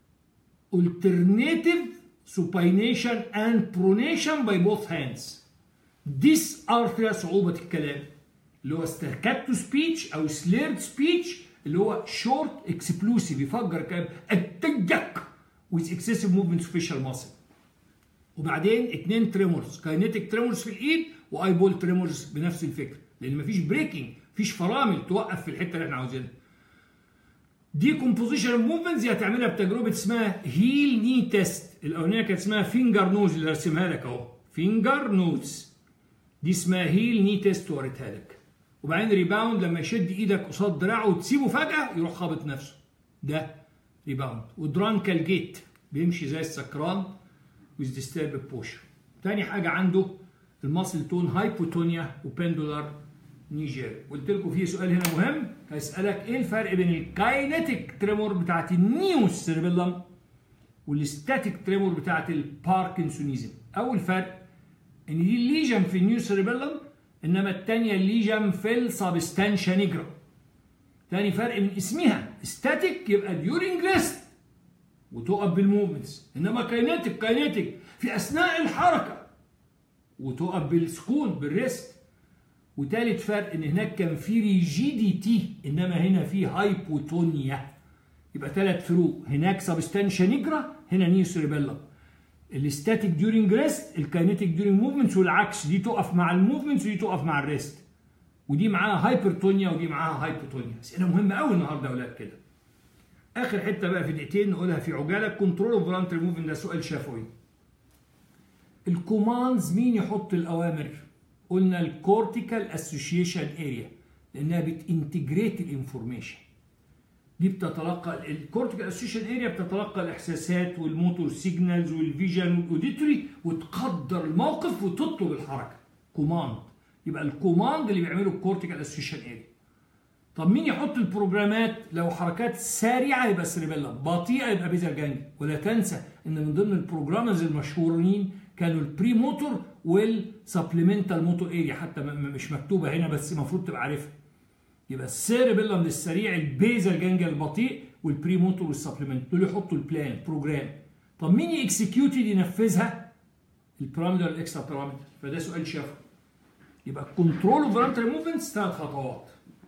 alternative supination and pronation by both hands. dysarthria، صعوبة الكلام، اللي هو staccato speech او slurred speech، اللي هو short explosive يفجر كلام التجك with excessive movement of facial muscle. وبعدين 2 تريمورز، كاينيتيك تريمورز في الايد واي بول تريمورز بنفس الفكره، لان مفيش بريكنج، مفيش فرامل توقف في الحته اللي احنا عاوزينها. دي كومبوزيشن موفمنتس دي هتعملها بتجربه اسمها هيل ني تيست. الاولانيه كانت اسمها فينجر نوز اللي رسمها لك اهو، فينجر نوز، دي اسمها هيل ني تيست وريتها لك. وبعدين ريباوند، لما يشد ايدك قصاد دراعه وتسيبه فجاه يروح خابط نفسه، ده ريباوند. ودرانكال جيت، بيمشي زي السكران with disturbed posture. تاني حاجه عنده الماسل تون هايبوتونيا وبندولار نيجير. قلت لكم في سؤال هنا مهم، هيسالك ايه الفرق بين الكاينيتيك تريمور بتاعت النيوس سيربيلم والستاتيك تريمور بتاعت الباركنسونيزم. اول فرق ان دي الليجن في النيوس سيربيلم، انما الثانيه الليجن في السبستانشا نيجرا. تاني فرق من اسمها، ستاتيك يبقى ديورنج ريست وتقف بالموفمنتس، انما كاينيتيك في اثناء الحركه وتقف بالسكون بالريست. وثالث فرق ان هناك كان في ريجيديتي، انما هنا في هايبوتونيا. يبقى 3 فروق، هناك سبستانشا نيجرا، هنا نيو سيربيلم. الستاتيك ديورنج ريست، الكاينيتيك ديورنج موفمنتس، والعكس، دي تقف مع الموفمنتس ودي تقف مع الريست، ودي معاها هايبرتونيا ودي معاها هايبوتونيا. اسئله مهمه قوي النهارده يا اولاد كده. اخر حته بقى في دقيقتين نقولها في عجاله، كنترول اوف فولنتري موفمنت، ده سؤال شفوي. الكوماندز مين يحط الاوامر؟ قلنا الكورتيكال اسوشيشن اريا، لانها بتنتجريت الانفورميشن. دي بتتلقى الكورتيكال اسوشيشن اريا، بتتلقى الاحساسات والموتور سيجنالز والفيجن والاوديتوري، وتقدر الموقف وتطلب الحركه. كوماند، يبقى الكوماند اللي بيعمله الكورتيكال اسوشيشن اريا. طب مين يحط البروجرامات؟ لو حركات سريعه يبقى سيربيلم، بطيئه يبقى بيزال جانجلي. ولا تنسى ان من ضمن البروجرامرز المشهورين كانوا البري موتور والسبلمنتال موتور اريا، حتى مش مكتوبه هنا بس المفروض تبقى عارفها. يبقى السيربيلم للسريع، البيزال جانجلي البطيء، والبري موتور والسبلمنت، دول يحطوا البلان بروجرام. طب مين يكسكيوت ينفذها؟ البيراميدال والاكسترا بيراميدال. فده سؤال شافه. يبقى الكنترول اوف فولنتري موفمنتس 3 خطوات.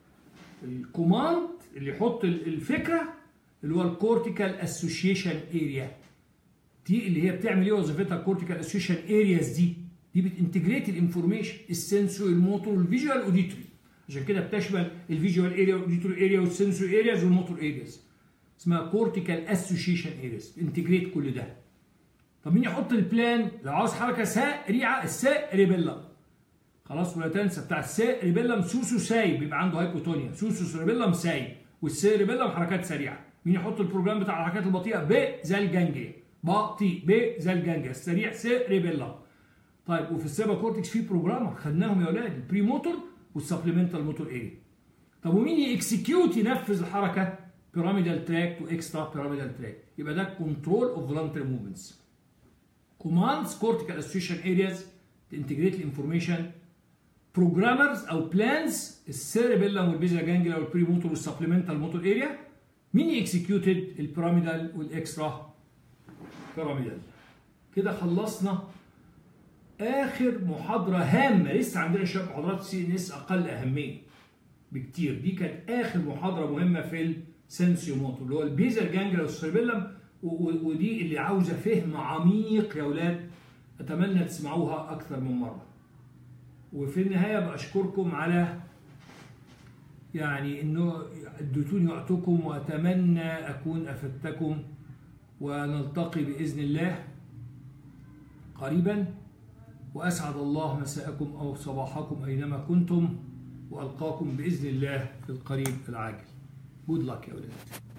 الكوماند اللي يحط الفكره اللي هو الكورتيكال اسوشيشن اريا، دي اللي هي بتعمل ايه وظيفتها؟ الكورتيكال اسوشيشن ارياز دي بتنتجريت الانفورميشن، السنسوري الموتور والفيجوال اوديتوري. عشان كده بتشمل الفيجوال اريا والاوديتوري اريا والسنسوري ارياز والموتور ارياز، اسمها كورتيكال اسوشيشن ارياز، انتجريت كل ده. طب مين يحط البلان؟ لو عاوز حركه سريعه، السيربيلم. خلاص، ولا تنسى بتاع السيربيلم سوسو سايب، بيبقى عنده هايبوتونيا، سوسو سيربيلم سايب، والسيربيلم حركات سريعه. مين يحط البروجرام بتاع الحركات البطيئه؟ بيزال جانجليا، بطيء بيزال جانجليا، السريع سيربيلم. طيب وفي السيبا كورتكس في بروجرامر خدناهم يا اولاد، البري موتور والسبلمنتال موتور اريا. طب ومين يكسكيوت ينفذ الحركه؟ بيراميدال تراكت واكسترا بيراميدال تراكت. يبقى ده كنترول اوف فولنتري موفمنتس. كوماندز كورتيكال اسوشيشن ارياز تنتجريت الانفورميشن. بروجرامرز او بلانز السيربيلم والبيزال جانجليا والبري موتور والسبلمنتال موتور اريا. مين يكسكيوتد؟ البيراميدال والاكسترا بيراميدال. كده خلصنا اخر محاضره هامه. لسه عندنا شويه محاضرات سي ان اس اقل اهميه بكتير. دي كانت اخر محاضره مهمه في السنسيو موتور اللي هو البيزال جانجليا والسيربيلم، ودي اللي عاوزه فهم عميق يا اولاد، اتمنى تسمعوها اكثر من مره. وفي النهايه بشكركم على انه اديتوني وقتكم، واتمنى اكون افدتكم، ونلتقي باذن الله قريبا. واسعد الله مساءكم او صباحكم اينما كنتم، والقاكم باذن الله في القريب العاجل. Good luck يا اولاد.